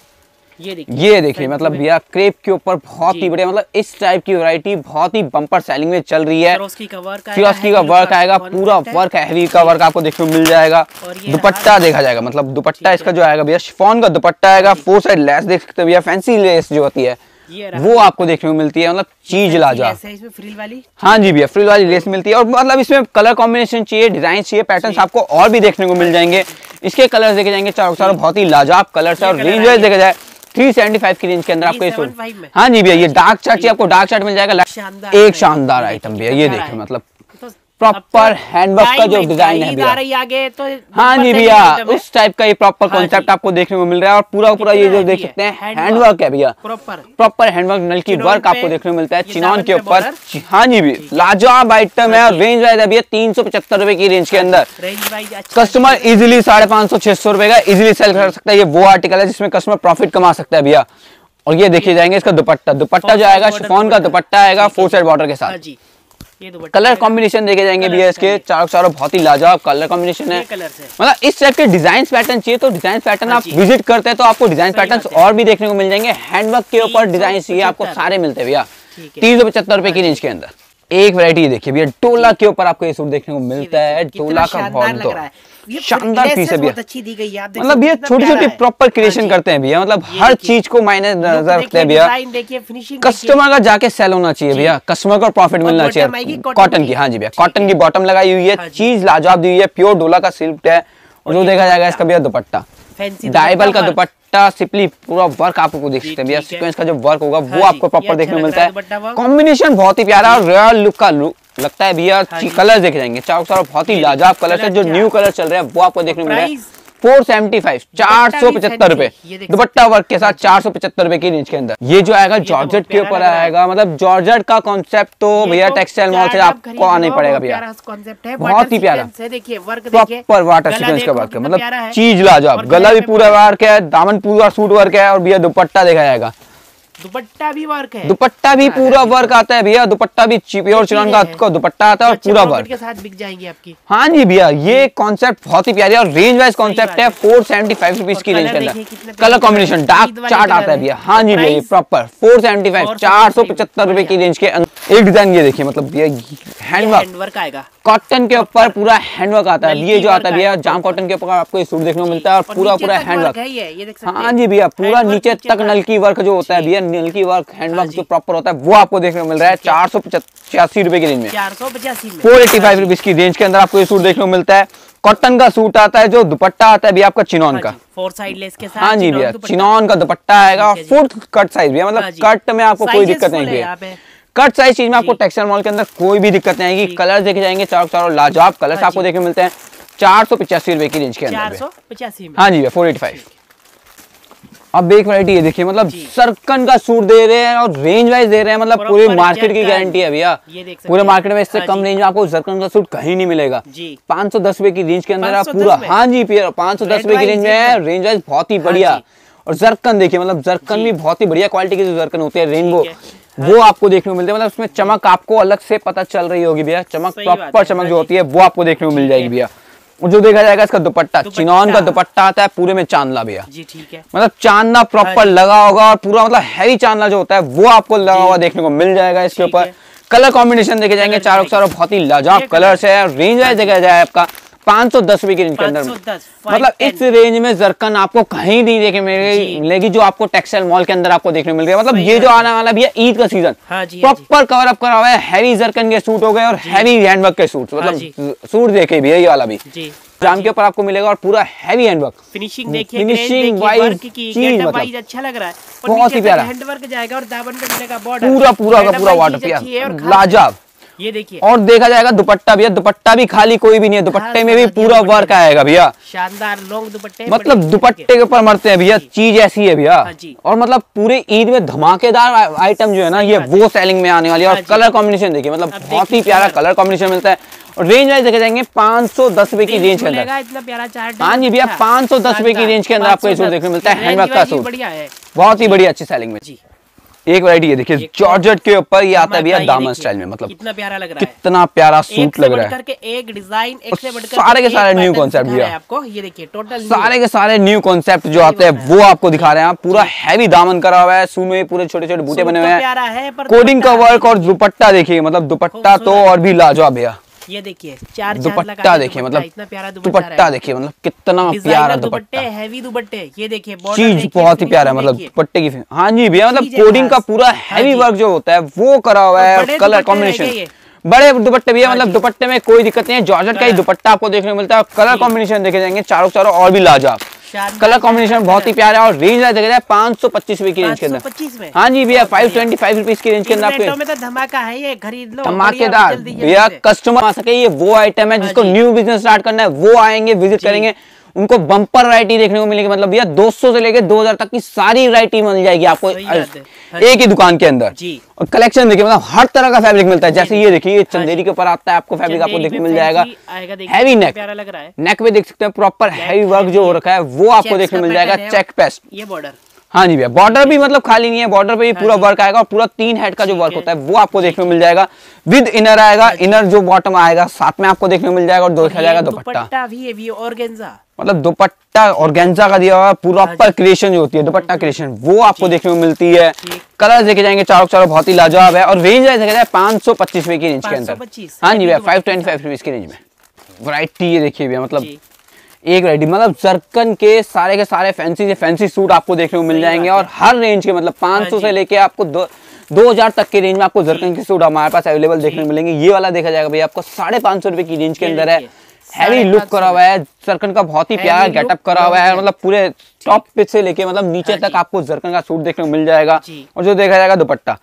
ये देखिए। मतलब भैया क्रेप के ऊपर बहुत ही बढ़िया, मतलब इस टाइप की वैरायटी बहुत ही बम्पर सेलिंग में चल रही है। फिरोस्की का वर्क आएगा, पूरा वर्क हैवी का वर्क आपको देखने को मिल जाएगा। दुपट्टा देखा जाएगा, मतलब दुपट्टा इसका जो आएगा भैया शिफॉन का दुपट्टा आएगा। 4 साइड लेस देख सकते हैं भैया, फैंसी लेस जो होती है वो आपको देखने को मिलती है। मतलब चीज लाजवाब। हाँ जी भैया, फ्रिल वाली लेस मिलती है। और मतलब इसमें कलर कॉम्बिनेशन चाहिए, डिजाइन चाहिए, पैटर्न्स आपको और भी देखने को मिल जाएंगे। इसके कलर्स देखे जाएंगे चारों बहुत ही लाजवाब कलर्स है। और रेंज वाइज देखा जाए 375 की रेंज के अंदर आपको ये सूट। हाँ जी भैया, ये डार्क चार्ट चाहिए आपको, डार्क चार्ट मिल जाएगा। एक शानदार आइटम भैया, ये देखिए मतलब प्रॉपर हैंडवर्क का जो डिजाइन है भैया। आगे तो हाँ जी भैया, उस टाइप का ये प्रॉपर कॉन्सेप्ट आपको देखने को मिल रहा है। और पूरा ये जो देख सकते हैं हैंडवर्क है भैया, प्रॉपर हैंडवर्क नलकी वर्क आपको देखने को मिलता है चिनॉन के ऊपर। हाँ जी भैया, लाजवाब आइटम है। और रेंज वाइज है भैया 375 रुपए की रेंज के अंदर। कस्टमर इजिली 550-600 रुपए का इजिली सेल कर सकता है। ये वो आर्टिकल है जिसमें कस्टमर प्रॉफिट कमा सकता है भैया। और ये देखिए जाएंगे इसका दुपट्टा जो आएगा शिफॉन का दुपट्टा आएगा 4 साइड बॉर्डर के साथ। कलर कॉम्बिनेशन देखे जाएंगे भैया, इसके चारों बहुत ही लाजवाब कलर कॉम्बिनेशन है। मतलब इस टाइप के डिजाइन पैटर्न चाहिए तो डिजाइन पैटर्न आप विजिट करते हैं तो आपको डिजाइन पैटर्न और भी देखने को मिल जाएंगे। हैंडवर्क के ऊपर डिजाइन चाहिए आपको सारे मिलते हैं भैया 375 रुपए की रेंज के अंदर। एक वैरायटी देखिए भैया, डोला के ऊपर आपको ये सूट देखने को मिलता है। डोला का बहुत तो शानदार पीस है भैया, मतलब भैया छोटी छोटी प्रॉपर क्रिएशन करते हैं भैया। मतलब हर चीज को मायने नजर रखते हैं भैया। कस्टमर का जाके सेल होना चाहिए भैया, कस्टमर को प्रॉफिट मिलना चाहिए। कॉटन की, हाँ जी भैया, कॉटन की बॉटम लगाई हुई है, चीज लाजवाब दी हुई है, प्योर डोला का सिल्क है। और जो देखा जाएगा इसका भैया दुपट्टा डाइबल का दुपट्टा, सिंपली पूरा वर्क आपको देख सकते हैं भैया। सीक्वेंस का जो वर्क होगा वो आपको प्रॉपर देखने को मिलता है। कॉम्बिनेशन बहुत ही प्यारा और रॉयल लुक का लगता है भैया। कलर देखे जाएंगे चारों बहुत ही लाजवाब कलर है। जो न्यू कलर चल रहे हैं वो आपको देखने को मिल रहा है। 475 475 रुपए दुपट्टा वर्क के साथ 475 रुपए की रेंज के अंदर। ये जो आएगा जॉर्जेट के ऊपर आएगा। मतलब जॉर्जेट का कॉन्सेप्ट तो भैया टेक्सटाइल मॉल से आपको आना ही पड़ेगा भैया। बहुत ही प्यारा प्रॉपर वाटर सीक्वेंस का वर्क है। मतलब चीज लाजवाब, गला भी पूरा वर्क है, दामन पूरा सूट वर्क है। और भैया दुपट्टा देखा जाएगा दुपट्टा भी वर्क है, दुपट्टा भी पूरा वर्क आता है भैया, दुपट्टा भी प्योर चिनॉन का दुपट्टा आता है और पूरा वर्क के साथ बिक जाएंगी आपकी। हाँ जी भैया, ये कॉन्सेप्ट बहुत ही प्यारी और रेंज वाइज कॉन्सेप्ट है। 475 रुपीज की रेंज के अंदर कलर कॉम्बिनेशन डार्क चार्ट आता है भैया। हाँ जी भैया, प्रॉपर 475 475 रुपए की रेंज के अंदर। एक डिजाइन ये देखिए, मतलब ये हैंडवर्क आएगा, कॉटन के ऊपर पूरा हैंडवर्क आता है। ये जो आता है भैया जाम कॉटन के ऊपर आपको ये सूट देखने को मिलता है और पूरा हैंडवर्क। हाँ जी भैया, पूरा नीचे तक नलकी वर्क जो होता है भैया, नलकी वर्क हैंडवर्क जो प्रॉपर होता है वो आपको देखने को मिल रहा है 485 रुपए की रेंज में। 485 रुपीज की रेंज के अंदर आपको ये सूट देखने को मिलता है। कॉटन का सूट आता है, जो दुपट्टा आता है भैया आपका चिनॉन का, 4 साइड लेस के साथ। हाँ जी भैया, चिनॉन का दुपट्टा आएगा और फुल कट साइज भैया, मतलब कट में आपको कोई दिक्कत नहीं भैया। कट साइज चीज में आपको टेक्सटाइल मॉल के अंदर कोई भी दिक्कत नहीं आएगी। कलर देखे जाएंगे चारों चारों लाजवाब कलर्स आपको देखने मिलते हैं 485 रुपए की रेंज के अंदर। 485 में, हाँ जी भैया 485। अब एक वैरायटी ये देखिए, मतलब सर्कन का सूट दे रहे हैं और रेंज वाइज दे रहे हैं, मतलब पूरी मार्केट की गारंटी है भैया। पूरे मार्केट में इससे कम रेंज में आपको सर्कन का सूट कहीं नहीं मिलेगा। 510 रुपए की रेंज के अंदर आप पूरा, हाँ जी भैया 510 रुपए की रेंज में है, रेंज वाइज बहुत ही बढ़िया। और जरकन देखिए, मतलब जरकन भी बहुत ही बढ़िया क्वालिटी की जो जरकन होती है रेनबो, वो आपको देखने को मिलते हैं। मतलब उसमें चमक आपको अलग से पता चल रही होगी भैया, चमक प्रॉपर चमक जो होती है वो आपको देखने को मिल जाएगी भैया। और जो देखा जाएगा इसका दुपट्टा चिनॉन का दुपट्टा आता है पूरे में चांदला भैया, मतलब चांदला प्रॉपर लगा होगा और पूरा मतलब हैवी चांदला जो होता है वो आपको लगा हुआ देखने को मिल जाएगा। इसके ऊपर कलर कॉम्बिनेशन देखे जाएंगे चारों चारों बहुत ही लाजवाब कलर्स है। रेंज वाइज देखा जाए आपका 510 रुपए की रेंज के अंदर, मतलब इस रेंज में जरकन आपको कहीं नहीं देखने मिलेगी जो आपको टेक्सटाइल मॉल के अंदर आपको देखने मिल रही है। मतलब ये जो आने वाला भी है ईद का सीजन, प्रॉपर कवर अप करा हुआ है। हैवी जरकन के सूट हो गए और हैवी हैंडवर्क के सूट, मतलब सूट देखे भी है ये वाला भी जाम के ऊपर आपको मिलेगा और पूरा हैवी हैंडवर्क। फिनिशिंग देखिए, फिनिशिंग वाइज चीज अच्छा लग रहा है, बहुत ही प्यारा हैंडवर्क जाएगा और दामन पे मिलेगा बॉर्डर, पूरा का पूरा वाटर प्यार लाजवाब। ये देखिए, और देखा जाएगा दुपट्टा भैया, दुपट्टा भी खाली कोई भी नहीं है, दुपट्टे में भी पूरा वर्क आएगा भैया, शानदार लॉन्ग दुपट्टे, मतलब दुपट्टे के ऊपर मरते हैं भैया, चीज ऐसी है भैया। और मतलब पूरे ईद में धमाकेदार आइटम जो है ना ये वो सेलिंग में आने वाली है। और कलर कॉम्बिनेशन देखिए, मतलब बहुत ही प्यारा कलर कॉम्बिनेशन मिलता है। और रेंज वाइज देखे जाएंगे 510 रुपए की रेंज के अंदर, हाँ जी भैया 510 रुपए की रेंज के अंदर आपको ये सूट देखने को मिलता है। हैंडवर्क का सूट बहुत ही बढ़िया अच्छी सेलिंग में। एक वैरायटी ये देखिए, जॉर्जेट के ऊपर ये आता है भैया दामन स्टाइल में, मतलब कितना प्यारा लग रहा है, कितना प्यारा सूट लग रहा है। एक डिजाइन एक से बढ़कर सारे के सारे न्यू कॉन्सेप्ट भैया आपको, ये देखिए टोटल सारे के सारे न्यू कॉन्सेप्ट जो आते हैं वो आपको दिखा रहे हैं। पूरा हैवी दामन करा हुआ है, सूट में पूरे छोटे छोटे बूटे बने हुए हैं, कोडिंग का वर्क और दुपट्टा देखिए, मतलब दुपट्टा तो और भी लाजवाब भैया। ये देखिए चार दुपट्टा देखिए, मतलब इतना प्यारा दुपट्टा देखिए, मतलब कितना प्यारा दुपट्टा, हैवी दुपट्टे। ये देखिए चीज बहुत ही प्यारा है, मतलब दुपट्टे की, हाँ जी भैया मतलब कोडिंग का पूरा हैवी वर्क जो होता है वो करा हुआ है। कलर कॉम्बिनेशन बड़े दुपट्टे भैया, मतलब दुपट्टे में कोई दिक्कत नहीं है, जॉर्जेट का ही दुपट्टा आपको देखने को मिलता है। कलर कॉम्बिनेशन देखे जाएंगे चारों चारों और भी लाजवाब, कलर कॉम्बिनेशन बहुत ही प्यारा है। और रेंज देखा जाए 525 रुपए की रेंज के अंदर, हाँ जी भैया 525 रुपीज की रेंज के अंदर आपको तो धमाका है, ये खरीद लो धमाकेदार भैया। कस्टमर आ सके, ये वो आइटम है जिसको न्यू बिजनेस स्टार्ट करना है वो आएंगे, विजिट करेंगे, उनको बम्पर वैरायटी देखने को मिलेगी। मतलब भैया 200 से लेके 2000 तक की सारी वैरायटी मिल जाएगी आपको एक ही दुकान के अंदर। और कलेक्शन देखिए, मतलब हर तरह का फैब्रिक मिलता है। जैसे ये देखिए, ये चंदेरी के ऊपर आता है आपको फैब्रिक, आपको देखने को मिल जाएगा। हैवी नेक, नेक पे देख सकते हैं प्रॉपर हैवी वर्क जो हो रखा है वो आपको देखने को मिल जाएगा। चेक पेस्ट, ये बॉर्डर, हाँ जी भैया बॉर्डर भी मतलब खाली नहीं है, बॉर्डर पे भी पूरा वर्क आएगा और पूरा 3 हेड का जो वर्क होता है वो आपको देखने को मिल जाएगा। विद इनर आएगा, इनर जो बॉटम आएगा साथ में आपको देखने को मिल जाएगा। और देखा जाएगा दुपट्टा भी ऑर्गेन्जा, मतलब दुपट्टा ऑर्गेन्जा का दिया हुआ प्रॉपर क्रिएशन जो होती है, दुपट्टा क्रिएशन वो आपको देखने को मिलती है। कलर देखे जाएंगे चारों चारों बहुत ही लाजवाब है। और रेंज देखा जाए 525 रुपए की रेंज के अंदर, हाँ जी भैया 525 रुपीज की रेंज में। वैरायटी ये देखिए भैया, मतलब एक वैरायटी, मतलब जरकन के सारे फैंसी से फैंसी सूट आपको देखने को मिल जाएंगे। और हर रेंज के, मतलब 500 से लेके आपको 2000 तक की रेंज में आपको जरकन के सूट हमारे पास अवेलेबल देखने को मिलेंगे। ये वाला देखा जाएगा भैया आपको 550 रुपए की रेंज के अंदर है। हैवी लुक करा हुआ है, जरकन का बहुत ही प्यारा गेटअप करा हुआ है, मतलब पूरे टॉप पे से लेके मतलब नीचे तक आपको जरकन का सूट देखने को मिल जाएगा। और जो देखा जाएगा दुपट्टा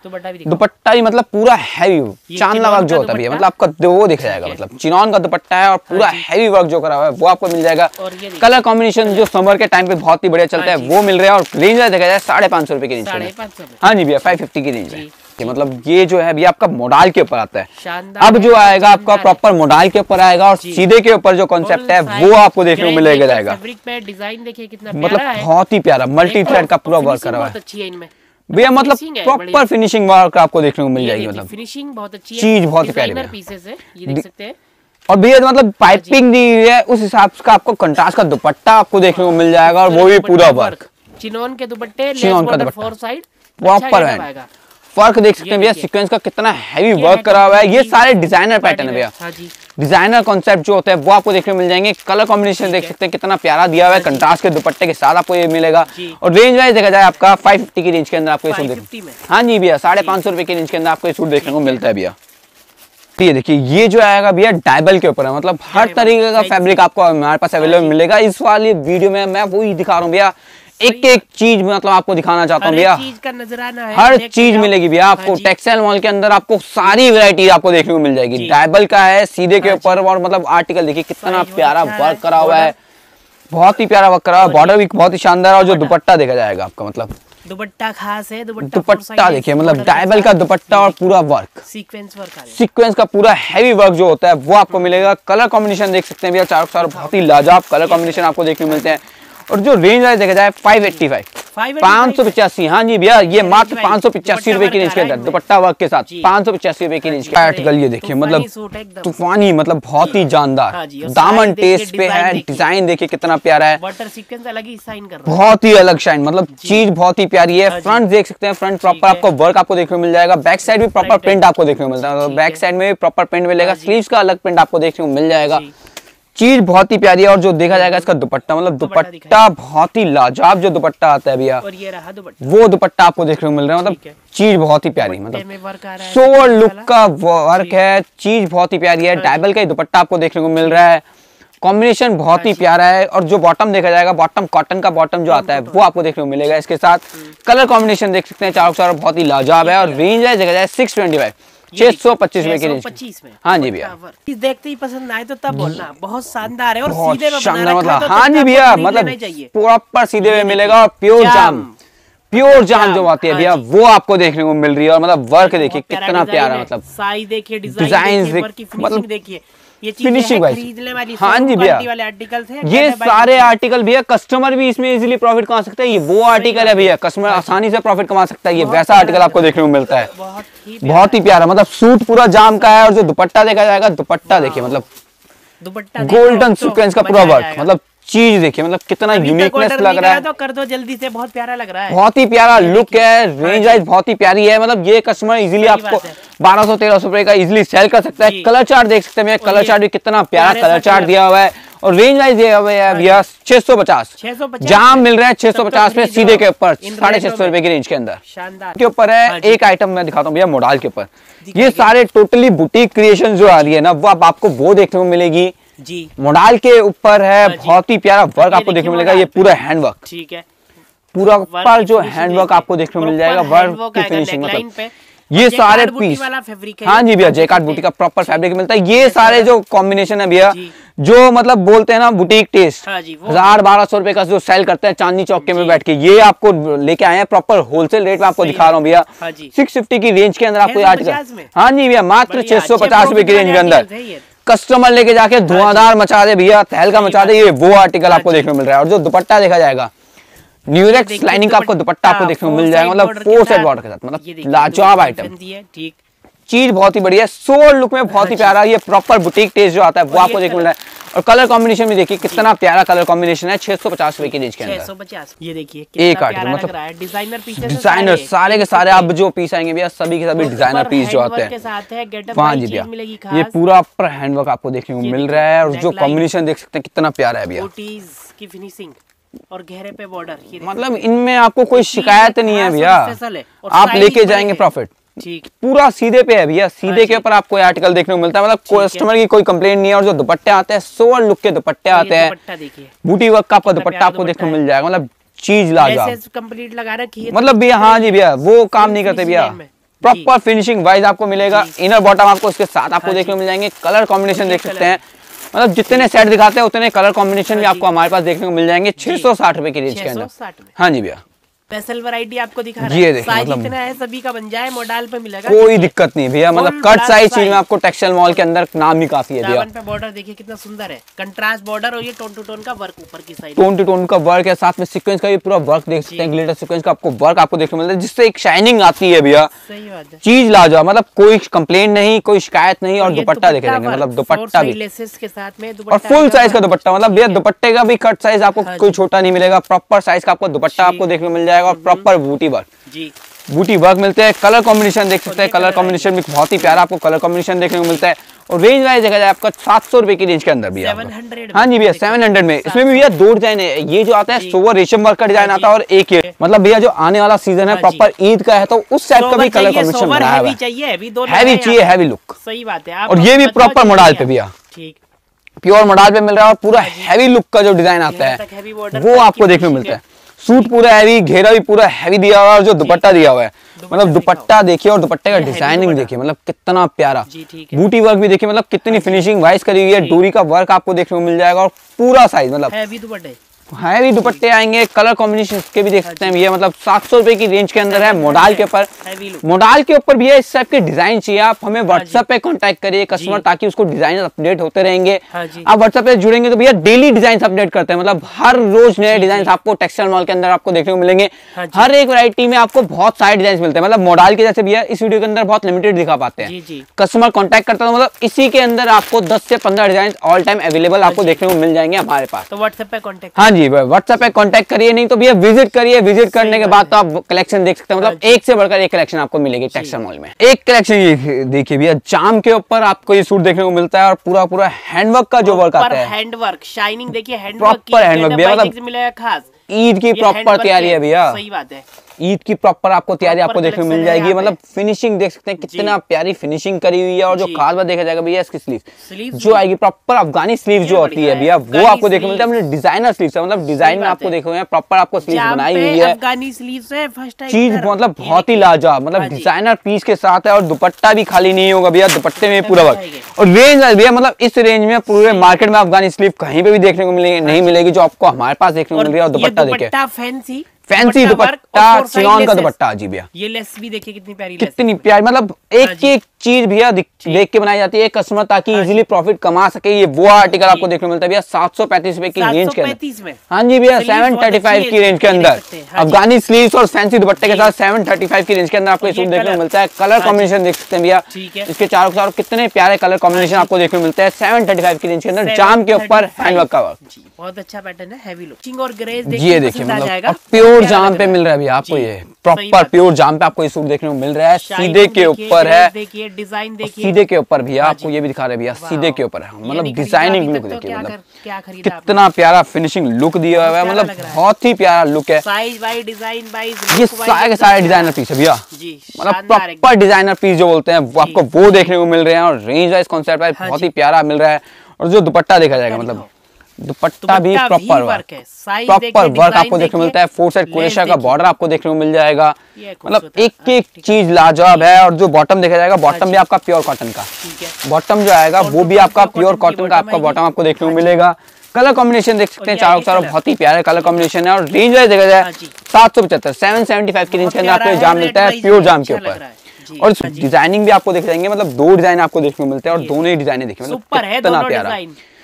भी मतलब पूरा हैवी चांदला वर्क जो होता है, मतलब आपका वो देखा जाएगा, मतलब चिनॉन का दुपट्टा है और पूरा हैवी वर्क जो करा हुआ है वो आपको मिल जाएगा। कलर कॉम्बिनेशन जो समर के टाइम पे बहुत ही बढ़िया चलता है वो मिल रहा है। और रेंज देखा जाए 550 रुपए की रेंज, हाँ जी भैया 550 की रेंज है। मतलब ये जो है भैया आपका मोडाल के ऊपर आता है। अब जो आएगा आपका प्रॉपर मोडाल के ऊपर आएगा और सीधे के ऊपर जो कॉन्सेप्ट है वो आपको देखने को मिलेगा जाएगा। डिजाइन देखिए कितना मतलब बहुत ही प्यारा मल्टी थ्रेड का पूरा वर्क करा हुआ है, भैया मतलब प्रॉपर फिनिशिंग वर्क आपको देखने को मिल जाएगी, मतलब फिनिशिंग बहुत अच्छी है, चीज बहुत प्यारी है, पीसेस है, ये देख सकते हैं। और भैया मतलब पाइपिंग दी हुई है उस हिसाब का, आपको कंट्रास्ट का दुपट्टा आपको देखने को मिल जाएगा, और वो भी पूरा वर्क चिनोन के दुपट्टे, चिनोन का दुपट्टा फोर साइड प्रॉपर है। फर्क देख सकते हैं भैया, सीक्वेंस का कितना हैवी वर्क करा हुआ है। ये सारे डिजाइनर पैटर्न है भैया, डिजाइनर कॉन्सेप्ट जो होते हैं वो आपको देखने को मिल जाएंगे। कलर कॉम्बिनेशन देख सकते हैं कितना प्यारा दिया हुआ है, कंट्रास्ट के दुपट्टे के साथ आपको ये मिलेगा। और रेंज वाइज देखा जाए आपका 550 की रेंज के अंदर आपको ये सूट देखने, हाँ जी भैया 550 रुपए की रेंज के अंदर आपको ये सूट देखने को मिलता है भैया। ये देखिए ये जो आएगा भैया डायबल के ऊपर है, मतलब हर तरीके का फैब्रिक आपको हमारे पास अवेलेबल मिलेगा। इस वाली वीडियो में मैं वही दिखा रहा हूँ भैया, एक एक चीज मतलब आपको दिखाना चाहता हूँ भैया, चीज का नजराना है, हर चीज मिलेगी भैया आपको। टेक्सटाइल मॉल के अंदर आपको सारी वैरायटी आपको देखने को मिल जाएगी। डायबल का है सीधे के ऊपर, और मतलब आर्टिकल देखिए कितना प्यारा वर्क करा हुआ है, बहुत ही प्यारा वर्क करा हुआ है। बॉर्डर भी बहुत ही शानदार, और जो दुपट्टा देखा जाएगा आपका, मतलब दुपट्टा खास है, दुपट्टा देखिए मतलब डायबल का दुपट्टा और पूरा वर्क, सीक्वेंस का पूरा हैवी वर्क जो होता है वो आपको मिलेगा। कलर कॉम्बिनेशन देख सकते हैं भैया, चारों चारों बहुत ही लाजवाब कलर कॉम्बिनेशन आपको देखने को मिलते हैं। और जो रेंज है देखा जाए 585 585, हाँ जी भैया ये मात्र 585 रुपए की रेंज के अंदर दुपट्टा वर्क के साथ 585 रुपए की रेंज का आर्टिकल। ये देखिए मतलब तूफानी, मतलब बहुत ही जानदार दामन टेस्ट पे है। डिजाइन देखिए कितना प्यारा है, वाटर सीक्वेंस अलग ही शाइन कर रहा है, बहुत ही अलग शाइन, मतलब चीज बहुत ही प्यारी है। फ्रंट देख सकते हैं, फ्रंट प्रॉपर आपको वर्क आपको देखने को मिल जाएगा। बैक साइड भी प्रॉपर प्रिंट आपको देखने को मिलता है, बैक साइड में भी प्रॉपर प्रिंट मिलेगा। स्लीव्स का अलग प्रिंट आपको देखने को मिल जाएगा। चीज बहुत ही प्यारी है। और जो देखा जाएगा इसका दुपट्टा, मतलब दुपट्टा बहुत ही लाजवाब जो दुपट्टा आता है भैया, और ये रहा दुपट्टा, वो दुपट्टा आपको देखने को मिल रहा है। मतलब चीज बहुत ही प्यारी, मतलब सोवर लुक का वर्क है, चीज बहुत ही प्यारी है। डायबल का ही दुपट्टा आपको देखने को मिल रहा है, कॉम्बिनेशन बहुत ही प्यारा है। और जो बॉटम देखा जाएगा, बॉटम कॉटन का बॉटम जो आता है वो आपको देखने को मिलेगा इसके साथ। कलर कॉम्बिनेशन देख सकते हैं, चारों चारों बहुत ही लाजवाब है। और रेंज है देखा जाए 625 625 रुपए की रेंज, हाँ जी भैया। देखते ही पसंद आए तो तब बोलना, बहुत शानदार है और बहुत सीधे में शानदार, बना रखा है मतलब तो हाँ जी भैया, मतलब प्रॉपर सीधे में मिलेगा। और प्योर जाम जो आती है भैया वो आपको देखने को मिल रही है। और मतलब वर्क देखिए कितना प्यारा, मतलब साइज देखिए, डिजाइन मतलब देखिए, ये फिनिशिंग खरीदने वाली, हाँ जी भैया वाले आर्टिकल थे। ये सारे आर्टिकल भैया कस्टमर भी इसमें इजीली प्रॉफिट कमा सकते हैं। ये वो आर्टिकल है भैया, कस्टमर आसानी से प्रॉफिट कमा सकता है। ये वैसा आर्टिकल आपको देखने को मिलता है, बहुत ही प्यारा। मतलब सूट पूरा जाम का है। और जो दुपट्टा देखा जाएगा, दुपट्टा देखिए मतलब दुपट्टा गोल्डन सीक्वेंस का पूरा वर्क, मतलब चीज देखिए मतलब कितना यूनिकनेस लग रहा है। तो कर दो जल्दी से, बहुत प्यारा लग रहा है, बहुत ही प्यारा लुक है। रेंज वाइज बहुत ही प्यारी है, मतलब ये कस्टमर इजीली आपको 1200-1300 रुपए का इजीली सेल कर सकता है। कलर चार्ट देख सकते हैं, कलर चार्ट भी कितना प्यारा कलर चार्ट दिया हुआ है। और रेंज वाइज दिया हुआ है भैया 650, जाम मिल रहा है 650 में सीधे के ऊपर 650 रुपए की रेंज के अंदर। शानदार के ऊपर है एक आइटम मैं दिखाता हूँ भैया मोडाल के ऊपर। ये सारे टोटली बुटीक क्रिएशन जो आ रही है ना, वो आपको वो देखने को मिलेगी जी। मोडाल के ऊपर है, बहुत ही प्यारा वर्क आपको देखने को मिलेगा। ये पूरा हैंड वर्क, ठीक है, पूरा ऊपर जो हैंड वर्क आपको देखने को मिल जाएगा। वर्क की फिनिशिंग, मतलब ये सारे पीस, हाँ जी भैया जैकार्ड बूटी का प्रॉपर फैब्रिक मिलता है। ये सारे जो कॉम्बिनेशन है भैया, जो मतलब बोलते हैं ना बुटीक टेस्ट, 1000-1200 रुपए का जो सेल करते हैं चांदनी चौक के में बैठ के, ये आपको लेके आए हैं प्रॉपर होलसेल रेट में आपको दिखा रहा हूँ भैया। 650 की रेंज के अंदर आपको ये आर्टिकल, हाँ जी भैया मात्र 650 रुपए की रेंज के अंदर कस्टमर लेके जाके धुआंधार मचा दे भैया, तहलका मचा दे, ये वो आर्टिकल आपको देखने को मिल रहा है। और जो दुपट्टा देखा जाएगा, न्यूरेक्स लाइनिंग का आपको दुपट्टा आपको देखने को मिल जाएगा, मतलब 4 साइड बॉर्डर के साथ, मतलब लाजवाब आइटम, चीज बहुत ही बढ़िया, सोवर लुक में बहुत ही प्यारा। ये प्रॉपर बुटीक टेस्ट जो आता है वो आपको देखने को मिल रहा है। और कलर कॉम्बिनेशन भी देखिए कितना प्यारा कलर कॉम्बिनेशन है। 650 रुपए की रेंज के अंदर 650, ये देखिए एक आर्टिकल, मतलब डिजाइनर सारे के सारे अब जो पीस आएंगे भैया, सभी के सभी डिजाइनर पीस जो आते हैं। हाँ जी भैया, ये पूरा प्रॉपर हैंडवर्क आपको देखने को मिल रहा है। और जो कॉम्बिनेशन देख सकते हैं कितना प्यारा है भैया, की फिनिशिंग और गहरे पे बॉर्डर, मतलब इनमें आपको कोई शिकायत नहीं है भैया, आप लेके जाएंगे प्रॉफिट। ठीक, पूरा सीधे पे है भैया, सीधे के ऊपर आपको आर्टिकल देखने को मिलता है, मतलब कस्टमर की कोई कंप्लेंट नहीं है। और जो दुपट्टे आते हैं, सोवर लुक के दुपट्टे आते हैं, बूटी वर्क का आपका दुपट्टा आपको देखने को मिल जाएगा, मतलब चीज लाजवाब कंप्लीट लगा रखी है। मतलब भैया हाँ जी भैया, वो काम नहीं करते भैया, प्रॉपर फिनिशिंग वाइज आपको मिलेगा। इनर बॉटम आपको इसके साथ आपको देखने को मिल जाएंगे। कलर कॉम्बिनेशन देख सकते हैं, मतलब जितने सेट दिखाते हैं उतने कलर कॉम्बिनेशन भी आपको हमारे पास देखने को मिल जाएंगे। 660 रुपए की रेंज के अंदर, हाँ जी भैया। स्पेशल वैरायटी आपको दिखा रहा ये है। देखिए साइज मतलब इतना है, सभी का बन जाए, मॉडल पे मिलेगा, कोई दिक्कत नहीं भैया। मतलब कट बड़ा साइज चीज size। में आपको टेक्सटाइल मॉल के अंदर नाम ही काफी है भैया। दामन पे बॉर्डर देखिए कितना सुंदर है, कंट्रास्ट बॉर्डर, और ये टोन टू टोन का वर्क ऊपर की साइड, टोन टू टोन का वर्क है, साथ में सीक्वेंस का भी पूरा वर्क देख सकते हैं, ग्लिटर सीक्वेंस का आपको वर्क आपको देखने को मिलता है, जिससे एक शाइनिंग आती है भैया। सही बात है, चीज लाजवाब, मतलब कोई कंप्लेंट नहीं, कोई शिकायत नहीं। और दुपट्टा देखे जाएंगे, मतलब दुपट्टा भी लेसेस के साथ में और फुल साइज का दुपट्टा, मतलब भैया दुपट्टे का भी कट साइज आपको कोई छोटा नहीं मिलेगा, प्रॉपर साइज का आपको दुपट्टा आपको देखने को मिल जाएगा। और प्रॉपर बूटी वर्क, जी बूटी वर्क मिलते हैं। कलर कॉम्बिनेशन देख सकते हैं, कलर कॉम्बिनेशन भी बहुत ही प्यारा आपको कलर कॉम्बिनेशन देखने को मिलता है। और रेंज वाइज देखा जाए आपका 700 रुपए की रेंज के अंदर भी है। 700 हाँ जी भैया 700 में। इसमें भी भैया 2 डिजाइन है, ये जो आता है सोवर रेशम वर्क का डिजाइन आता है, और एक ये मतलब भैया जो आने वाला सीजन है प्रॉपर ईद का है, तो उस टाइप का भी कलर कॉम्बिनेशन बनाया हुआ है। हैवी चाहिए, हैवी लुक, सही बात है। और ये भी प्रॉपर मॉडल पे भैया, ठीक प्योर मॉडल पे मिल रहा है। और पूरा हैवी लुक का जो डिजाइन आता है वो आपको देखने को मिलता है। सूट पूरा हैवी, घेरा भी पूरा हैवी दिया हुआ है, और जो दुपट्टा दिया हुआ है, मतलब दुपट्टा देखिए और दुपट्टे का डिजाइनिंग देखिए, मतलब कितना प्यारा। बूटी वर्क भी देखिए, मतलब कितनी फिनिशिंग वाइज करी हुई है। डोरी का वर्क आपको देखने को मिल जाएगा, और पूरा साइज मतलब हैवी दुपट्टे आएंगे। कलर कॉम्बिनेशन के भी देख सकते हैं, ये मतलब 700 रुपए की रेंज के अंदर है। मॉडल के ऊपर, मॉडल के ऊपर भी है इस टाइप के डिजाइन चाहिए, आप हमें व्हाट्सएप पे कांटेक्ट करिए कस्टमर, ताकि उसको डिजाइन अपडेट होते रहेंगे। आप व्हाट्सएप पे जुड़ेंगे तो भैया डेली डिजाइन अपडेट करते हैं, मतलब हर रोज नए डिजाइन आपको टेक्सटाइल मॉल के अंदर आपको देखने को मिलेंगे। हर एक वैरायटी में आपको बहुत सारे डिजाइन मिलते हैं, मतलब मॉडल के जैसे भैया इस वीडियो के अंदर बहुत लिमिटेड दिखा पाते हैं। कस्टमर कॉन्टैक्ट करता है, मतलब इसी के अंदर आपको 10 से 15 डिजाइन ऑल टाइम अवेलेबल आपको देखने को मिल जाएंगे हमारे पास। तो व्हाट्सएप पे कॉन्टेक्ट, हाँ जी व्हाट्सएप पे कांटेक्ट करिए, नहीं तो भैया विजिट करिए। विजिट करने के बाद तो आप कलेक्शन देख सकते हैं, मतलब एक से बढ़कर एक कलेक्शन आपको मिलेगी टेक्सटाइल मॉल में। एक कलेक्शन ये देखिए भैया, जाम के ऊपर आपको ये सूट देखने को मिलता है, और पूरा पूरा हैंडवर्क का जो वर्क आता है, हैंडवर्क शाइनिंग देखिए, प्रॉपर हैंडवर्क भैया, मतलब मिलेगा खास ईद की प्रॉपर तैयारी है भैया। सही बात है, ईद की प्रॉपर आपको तैयारी आपको देखने को मिल जाएगी। मतलब फिनिशिंग देख सकते हैं कितना प्यारी फिनिशिंग करी हुई है। और जो खास बात देखा जाएगा भैया, इसकी स्लीव जो आएगी प्रॉपर अफगानी स्लीव जो होती है भैया, वो आपको देखने को मिलता है। डिजाइनर स्लीव है, मतलब डिजाइन में आपको देखोगे प्रॉपर आपको स्लीव बनाई हुई है, अफगानी स्लीव है फर्स्ट टाइम चीज मतलब बहुत ही लाजवाब, मतलब डिजाइनर पीस के साथ है। और दुपट्टा भी खाली नहीं होगा भैया, दुपट्टे में पूरा वर्क। और रेंज भैया, मतलब इस रेंज में पूरे मार्केट में अफगानी स्लीव कहीं पे भी देखने को मिलेगी नहीं मिलेगी, जो आपको हमारे पास देखने को मिल रही है। और दुपट्टा देखिए, फैंसी दुपट्टा, चिनॉन का दुपट्टा। जी भैया, ये लेस भी देखिए कितनी प्यारी, कितनी प्यारी, मतलब एक एक चीज भैया देख के बनाई जाती है कस्टमर, ताकि इजीली प्रॉफिट कमा सके। ये वो आर्टिकल आपको देखने को मिलता है भैया 735 रुपए की रेंज के अंदर। हाँ जी भैया 735 की रेंज के अंदर अफगानी स्लीव्स और फैंसी दुपट्टे के साथ 735 की रेंज के अंदर आपको ये सूट देखने को मिलता है। कलर कॉम्बिनेशन देख सकते हैं भैया, इसके चारों चारों कितने प्यारे कलर कॉम्बिनेशन आपको देखने को मिलता है 735 की रेंज के अंदर। जाम के ऊपर हैंडवर्क का वर्क, बहुत अच्छा पैटर्न है, हैवी लुकिंग और ग्रेज ये देखिए, मतलब प्योर जाम पे मिल रहा है भैया आपको, ये प्रॉपर प्योर जाम पे आपको ये सूट देखने को मिल रहा है। सीधे के ऊपर है, देखिए डिजाइन देखिए, सीधे के ऊपर भैया आपको ये भी दिखा रहे भैया, सीधे के ऊपर है, मतलब डिजाइनिंग लुक देखिए, मतलब कितना प्यारा फिनिशिंग लुक दिया हुआ है, मतलब बहुत ही प्यारा लुक है। साइज वाइज डिजाइन वाइज ये सारे के सारे डिजाइनर पीस है भैया, मतलब प्रॉपर डिजाइनर पीस जो बोलते हैं वो आपको वो देखने को मिल रहे हैं। और रेंज वाइज कॉन्सेप्ट वाइज बहुत ही प्यारा मिल रहा है। और जो दुपट्टा देखा जाएगा, मतलब दुपट्टा भी प्रॉपर वर्क है, प्रॉपर वर्क आपको देखने को मिलता है। 4 साइड कोरेशा का बॉर्डर आपको देखने को मिल जाएगा, मतलब एक एक चीज लाजवाब है। और जो बॉटम देखा जाएगा, बॉटम भी आपका प्योर कॉटन का, बॉटम जो आएगा वो भी आपका प्योर कॉटन का आपका बॉटम आपको देखने को मिलेगा। कलर कॉम्बिनेशन देख सकते हैं, चारों चारों बहुत ही प्यारे कलर कॉम्बिनेशन है। और रेंज वाइज देखा जाए 775 775 की रेंज के अंदर आपको जाम मिलता है प्योर जाम के ऊपर। और डिजाइनिंग भी आपको देख जाएंगे, मतलब 2 डिजाइन आपको देखने को मिलते हैं, और दोनों ही डिजाइन देखिए, मतलब कितना प्यारा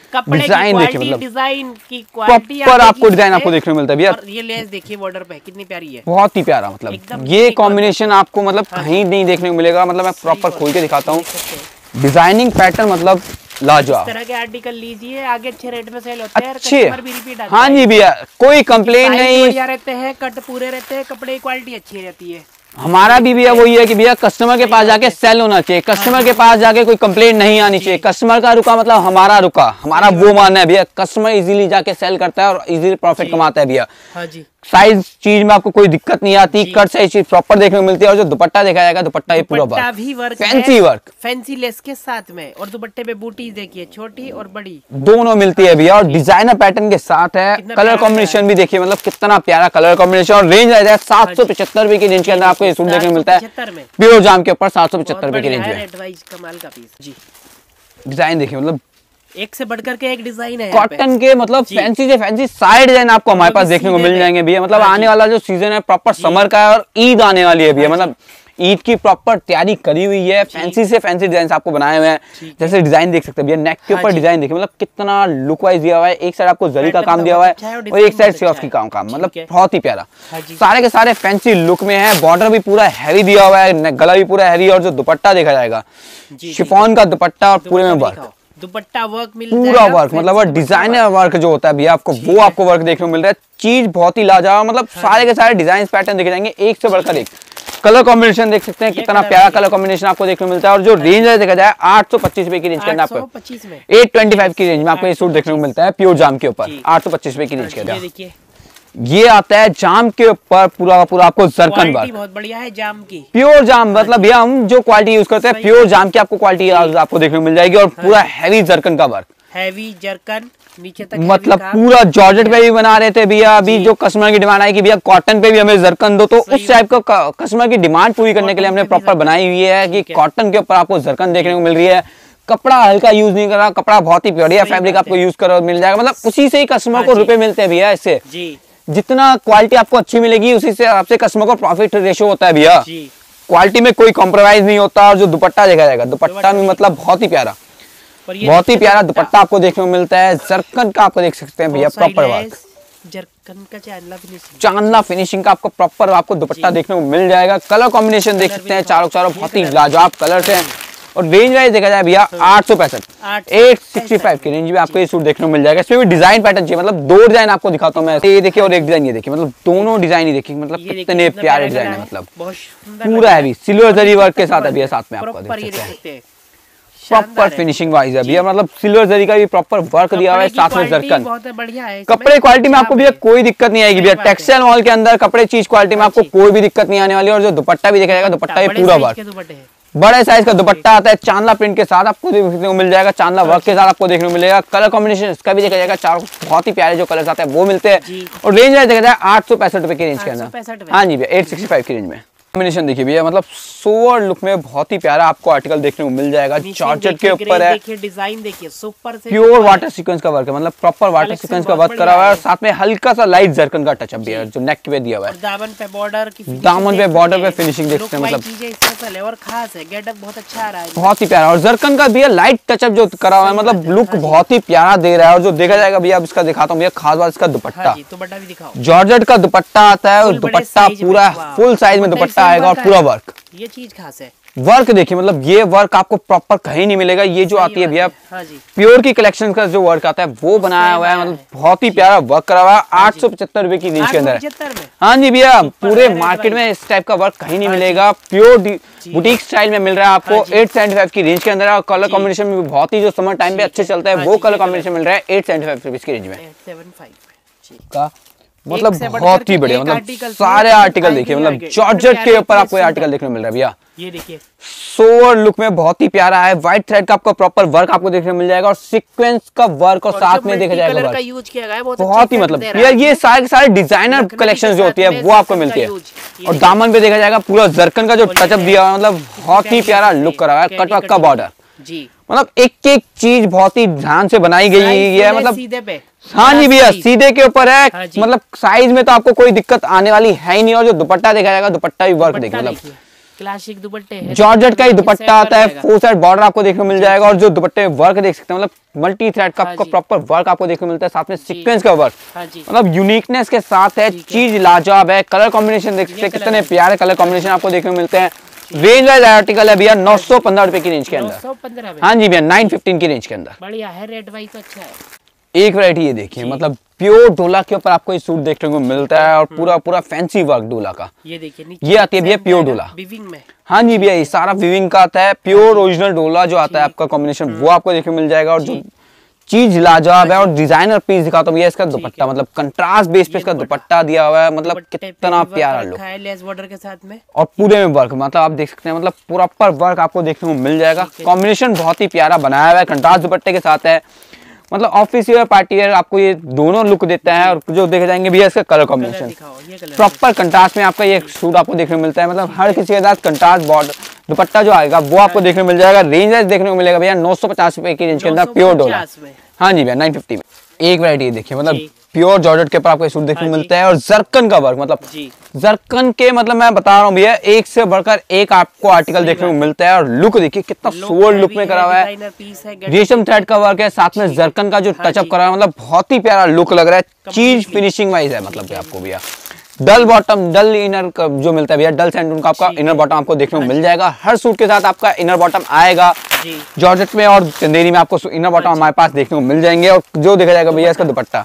डिजाइन देखिए, मतलब डिजाइन की क्वालिटी प्रॉपर आपको डिजाइन आपको देखने को मिलता है भैया। ये लेस देखिए बॉर्डर पे कितनी प्यारी है, बहुत ही प्यारा, मतलब ये कॉम्बिनेशन आपको मतलब कहीं नहीं देखने को मिलेगा। मतलब मैं प्रॉपर खोल के दिखाता हूँ, डिजाइनिंग पैटर्न मतलब लाजवाब। इस तरह के आर्टिकल लीजिए, आगे अच्छे रेट में सेल होते हैं, अच्छे, कस्टमर भी रिपीट आता है। हाँ जी भैया, कोई कंप्लेन नहीं, बढ़िया रहते हैं, कट पूरे रहते हैं, कपड़े की क्वालिटी अच्छी रहती है। हमारा भी भैया वही है कि भैया कस्टमर के पास जाके सेल होना चाहिए, कस्टमर के पास जाके कोई कंप्लेंट नहीं आनी चाहिए। कस्टमर का रुका मतलब हमारा रुका, हमारा वो मानना है भैया। कस्टमर इजीली जाके सेल करता है और इजीली प्रॉफिट कमाता है भैया। हाँ जी, साइज चीज में आपको कोई दिक्कत नहीं आती, कट साइज चीज प्रॉपर देखने को मिलती है। और जो दुपट्टा देखा जाएगा, दुपट्टा ये पूरा work, fancy work, fancy lace के साथ में, और दुपट्टे पे बूटी देखिए, छोटी और बड़ी दोनों मिलती है भैया। और डिजाइनर पैटर्न के साथ है, कलर कॉम्बिनेशन भी देखिए, मतलब कितना प्यारा कलर कॉम्बिनेशन। और रेंज आ जाए 775 रुपए की रेंज के अंदर आपको ये सूट देखने को मिलता है प्योर जाम के ऊपर 775 रुपए की रेंज में। कमाल का पीस जी, डिजाइन देखिए, मतलब एक से बढ़कर के एक डिजाइन है कॉटन के, मतलब फैंसी से फैंसी सारे डिजाइन आपको हमारे पास देखने को मिल जाएंगे भैया। मतलब आने वाला जो सीजन है प्रॉपर समर का है और ईद आने वाली है भैया, मतलब ईद की प्रॉपर तैयारी करी हुई है। फैंसी से फैंसी डिजाइन आपको बनाए हुए हैं। जैसे डिजाइन देख सकते हैं भैया, नेक के ऊपर डिजाइन देखिए, मतलब कितना लुक वाइज दिया हुआ है। एक साइड आपको जरी का काम दिया हुआ है और एक साइड सिर्फ की काम मतलब बहुत ही प्यारा। सारे के सारे फैंसी लुक में है। बॉर्डर भी पूरा हैवी दिया हुआ है, गला भी पूरा हैवी, और जो दुपट्टा देखा जाएगा शिफॉन का दुपट्टा और पूरे में वर्क, दुपट्टा वर्क पूरा वर्क, मतलब वो डिजाइनर वर्क जो होता है भैया आपको वो आपको वर्क देखने को मिल रहा है। चीज बहुत ही लाजवाब, मतलब सारे के सारे डिजाइन पैटर्न देखे जाएंगे एक से बढ़कर एक। कलर कॉम्बिनेशन देख सकते हैं कितना प्यारा कलर कॉम्बिनेशन आपको देखने को मिलता है। और जो रेंज है देखा जाए 825 रुपए की रेंज के अंदर आपको 825 की रेंज में आपको ये सूट देखने को मिलता है प्योर जाम के ऊपर 825 रुपए की रेंज के अंदर। ये आता है जाम के ऊपर पूरा का पूरा आपको जरकन वर्क, बहुत बढ़िया है जाम की, प्योर जाम, मतलब भैया हम जो क्वालिटी यूज करते हैं प्योर जाम की आपको क्वालिटी आपको देखने को मिल जाएगी। और पूरा हैवी जरकन का वर्क, हैवी जरकन नीचे तक, मतलब पूरा जॉर्जेट पे भी बना रहे थे भैया। अभी जो कस्टमर की डिमांड आई कि भैया कॉटन पे भी हमें जरकन दो, तो उस टाइप का कस्टमर की डिमांड पूरी करने के लिए हमने प्रॉपर बनाई हुई है कि कॉटन के ऊपर आपको जरकन देखने को मिल रही है। कपड़ा हल्का यूज नहीं कर रहा, कपड़ा बहुत ही बढ़िया फैब्रिक आपको यूज करो मिल जाएगा, मतलब उसी से ही कस्टमर को रुपए मिलते हैं भैया। इससे जितना क्वालिटी आपको अच्छी मिलेगी उसी से आपसे कस्टमर को प्रॉफिट रेशियो होता है भैया। क्वालिटी में कोई कॉम्प्रोमाइज नहीं होता। और जो दुपट्टा देखा जाएगा, दुपट्टा में मतलब बहुत ही प्यारा, बहुत ही प्यारा दुपट्टा आपको देखने को मिलता है। जरकन का आपको देख सकते हैं भैया प्रॉपर वर्क, जरकन का चांदला फिनिशिंग का आपको प्रॉपर आपको दुपट्टा देखने को मिल जाएगा। कलर कॉम्बिनेशन देख सकते हैं चारों बहुत ही लाजवाब कलर हैं। और रेंज वाइज देखा जाए भैया 865 865 की रेंज में आपको ये सूट देखने को मिल जाएगा। इसमें भी डिजाइन पैटर्न चाहिए, मतलब दो डिजाइन आपको दिखाता हूँ मैं, ये देखिए और एक डिजाइन ये देखिए, मतलब दोनों डिजाइन ही देखिए, मतलब कितने प्यारे डिजाइन है, मतलब पूरा हैवी सिल्वर जरी वर्क के साथ है भैया। साथ में आपको देख सकते हैं प्रॉपर फिनिशिंग वाइज है भैया, मतलब सिल्वर जरी का भी प्रॉपर वर्क दिया हुआ है, साथ में जरकन। कपड़े क्वालिटी में आपको भैया कोई दिक्कत नहीं आएगी भैया। टेक्सटाइल मॉल के अंदर कपड़े चीज क्वालिटी में आपको कोई भी दिक्कत नहीं आने वाली। और जो दुपट्टा भी देखा जाएगा, दुपट्टा भी पूरा वर्क, बड़े साइज का दुपट्टा आता है, चांदला प्रिंट के साथ आपको देखने को मिल जाएगा, चांदला वर्क के साथ आपको देखने को मिलेगा। कलर कॉम्बिनेशन इसका भी देखा जाएगा, चारों बहुत ही प्यारे जो कलर्स आते हैं वो मिलते हैं। और रेंज में देखा जाए 865 रुपए की रेंज के अंदर, हाँ जी भैया 865 की रेंज में। कॉम्बिनेशन देखिए भैया, मतलब सोवर लुक में बहुत ही प्यारा आपको आर्टिकल देखने को मिल जाएगा। जॉर्जेट के ऊपर है, देखिए डिजाइन देखिए सुपर से प्योर वाटर सीक्वेंस का वर्क है, मतलब प्रॉपर वाटर सीक्वेंस का वर्क करा हुआ है। और साथ में हल्का सा लाइट जरकन का टचअप भी है जो नेक पे दिया हुआ है। दामन पे बॉर्डर की, दामन पे बॉर्डर पे फिनिशिंग देखते हैं, मतलब स्पेशल है और खास है, गेटअप बहुत अच्छा आ रहा है, बहुत ही प्यारा। और जरकन का भैया लाइट टचअप जो करा हुआ है, मतलब लुक बहुत ही प्यारा दे रहा है। और जो देखा जाएगा भैया, अब इसका दिखाता हूँ भैया, खास बात इसका दुपट्टा, दुपट्टा भी दिखाओ। जॉर्जेट का दुपट्टा आता है और दुपट्टा पूरा फुल साइज में दुपट्टा आएगा और पूरा वर्क, ये चीज खास है। वर्क देखिए, मतलब ये वर्क आपको प्रॉपर कहीं नहीं मिलेगा। ये जो आती है भैया प्योर की कलेक्शन का जो वर्क आता है वो बनाया हुआ है, मतलब बहुत ही प्यारा वर्क करा हुआ है। 875 रुपए की रेंज के अंदर है, हाँ जी भैया। पूरे मार्केट में इस टाइप का वर्क कहीं नहीं मिलेगा, प्योर बुटीक स्टाइल में मिल रहा है आपको 875 की रेंज के अंदर। और कलर कॉम्बिनेशन में बहुत ही जो समर टाइम पे अच्छे चलता है वो कलर कॉम्बिनेशन मिल रहा है 875 रुपीज की रेंज में का, मतलब बहुत ही बढ़िया। मतलब सारे आर्टिकल देखिए, मतलब जॉर्जेट के ऊपर आपको आर्टिकल देखने को मिल रहा है भैया। ये देखिए सोवर लुक में बहुत ही प्यारा है। व्हाइट थ्रेड का आपको प्रॉपर वर्क आपको देखने को मिल जाएगा और सीक्वेंस का वर्क और साथ में देखा जाएगा वर्क यूज किया गया है, बहुत ही, मतलब ये सारे डिजाइनर कलेक्शन जो होती है वो आपको मिलती है। और दामन पे देखा जाएगा पूरा जरकन का जो टचअप दिया हुआ है, मतलब बहुत ही प्यारा लुक करा हुआ है। कटवर्क का बॉर्डर जी, मतलब एक एक चीज बहुत ही ध्यान से बनाई गई है, मतलब सीधे पे, हाँ जी भैया सीधे के ऊपर है। मतलब साइज में तो आपको कोई दिक्कत आने वाली है ही नहीं। और जो दुपट्टा देखा जाएगा, दुपट्टा भी वर्क देखिए, मतलब क्लासिक दुपट्टे हैं, जॉर्जेट का ही दुपट्टा आता है, फोर साइड बॉर्डर आपको देखने को मिल जाएगा। और जो दुपट्टे वर्क देख सकते हैं, मतलब मल्टी थ्रेड का आपको प्रॉपर वर्क आपको देखने को मिलता है, साथ में सीक्वेंस का वर्क, मतलब यूनिकनेस के साथ है, चीज लाजवाब है। कलर कॉम्बिनेशन देख सकते हैं कितने प्यारे कलर कॉम्बिनेशन आपको देखने को मिलते हैं। रेंज वाइज आर्टिकल है भैया 915 रुपए की रेंज के अंदर, हाँ जी भैया 915 की रेंज के अंदर, बढ़िया है, रेट वाइज अच्छा है। एक वैरायटी ये देखिए, मतलब प्योर डोला के ऊपर आपको ये सूट देखने को मिलता है और पूरा फैंसी वर्क डोला का। ये देखिए ये आती है भैया प्योर डोला विविंग में, हाँ जी भैया ये सारा विविंग का आता है। प्योर ओरिजिनल डोला जो आता है आपका कॉम्बिनेशन वो आपको देखने को मिल जाएगा। और जो चीज लाजवाब है, और डिजाइनर पीस दिखाता हूँ भैया, इसका दुपट्टा मतलब कंट्रास्ट बेस पे इसका दुपट्टा दिया हुआ है, मतलब कितना प्यारा लुक है, लेस बॉर्डर के साथ में और पूरे में वर्क, मतलब आप देख सकते हैं, मतलब प्रॉपर वर्क आपको देखने को मिल जाएगा। कॉम्बिनेशन बहुत ही प्यारा बनाया हुआ है, कंट्रास्ट दुपट्टे के साथ है। मतलब ऑफिस वेयर पार्टी वेयर आपको ये दोनों लुक देता है। और जो देखे जाएंगे भैया इसका कलर कॉम्बिनेशन प्रॉपर कंट्रास्ट में आपका ये सूट आपको देखने को मिलता है। मतलब हर किसी के साथ कंट्रास्ट बॉर्डर दुपट्टा जो आएगा वो आपको देखने को मिल जाएगा। रेंज देखने को मिलेगा भैया 950 रुपए की रेंज के अंदर प्योर डोला। हाँ जी भैया 950 में। एक वैरायटी देखिए मतलब प्योर जॉर्जेट के ऊपर आपको सूट देखने को मिलता है और जरकन का वर्क, मतलब जरकन के मतलब मैं बता रहा हूँ भैया एक से बढ़कर एक आपको आर्टिकल देखने को मिलता है। और लुक देखिए कितना सोवर लुक में करा हुआ है, रेशम थ्रेड का वर्क है, साथ में जरकन का जो टचअप करा है, मतलब बहुत ही प्यारा लुक लग रहा है। चीज फिनिशिंग वाइज है मतलब आपको भैया। डल बॉटम डल इनर जो मिलता है भैया, डल सैंडून का आपका इनर बॉटम आपको देखने को मिल जाएगा। हर सूट के साथ आपका इनर बॉटम आएगा जॉर्जेट में और चंदेरी में आपको इनर बॉटम हमारे पास देखने को मिल जाएंगे। और जो देखा जाएगा भैया इसका दुपट्टा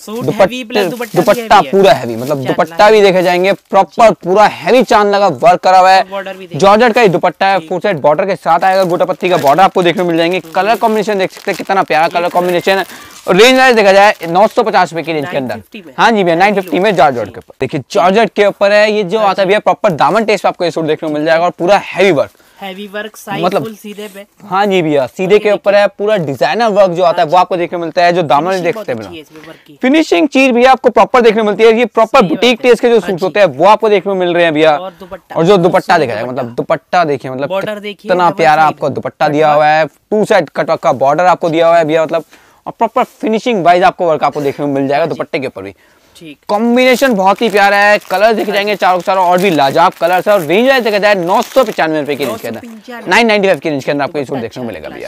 दुपट्टा पूरा हैवी, मतलब दुपट्टा भी देखे जाएंगे प्रॉपर पूरा हैवी चांद लगा वर्क करा हुआ है। जॉर्जेट का ही दुपट्टा है, फुल साइड बॉर्डर के साथ आएगा, गोटा पत्ती का बॉर्डर आपको देखने को मिल जाएंगे। कलर कॉम्बिनेशन देख सकते हैं कितना प्यारा कलर कॉम्बिनेशन है। और रेंज वाइज देखा जाए 950 रुपए की रेंज के अंदर। हाँ जी भैया 950 में जॉर्जेट के ऊपर। देखिए जॉर्जेट के ऊपर है ये जो आता है भैया प्रॉपर दामन टेस्ट पे आपको ये सूट देखने को मिल जाएगा और पूरा हैवी वर्क साइज मतलब फुल सीधे पे। हाँ जी भैया सीधे के ऊपर है, पूरा डिजाइनर वर्क जो आता है वो आपको देखने को मिलता है। जो दामन देख सकते हैं फिनिशिंग चीज भैया आपको प्रॉपर देखने को मिलती है। ये प्रॉपर बुटीक टेस्ट के जो सूट होते हैं वो आपको देखने को मिल रहे हैं भैया। और जो दुपट्टा देखा जाए मतलब दुपट्टा देखिए मतलब कितना प्यारा आपको दुपट्टा दिया हुआ है। 2 साइड कट का बॉर्डर आपको दिया हुआ है भैया, मतलब और प्रॉपर फिनिशिंग वाइज आपको वर्क आपको देखने को मिल जाएगा दुपट्टे के ऊपर भी। कॉम्बिनेशन बहुत ही प्यारा है, कलर देखे जाएंगे चारों चारों और भी लाजवाब कलर्स है। और रेंज वाइज देखा जाए 995 रुपए की रेंज के अंदर 995 की रेंज के अंदर आपको ये सूट देखने को मिलेगा भैया।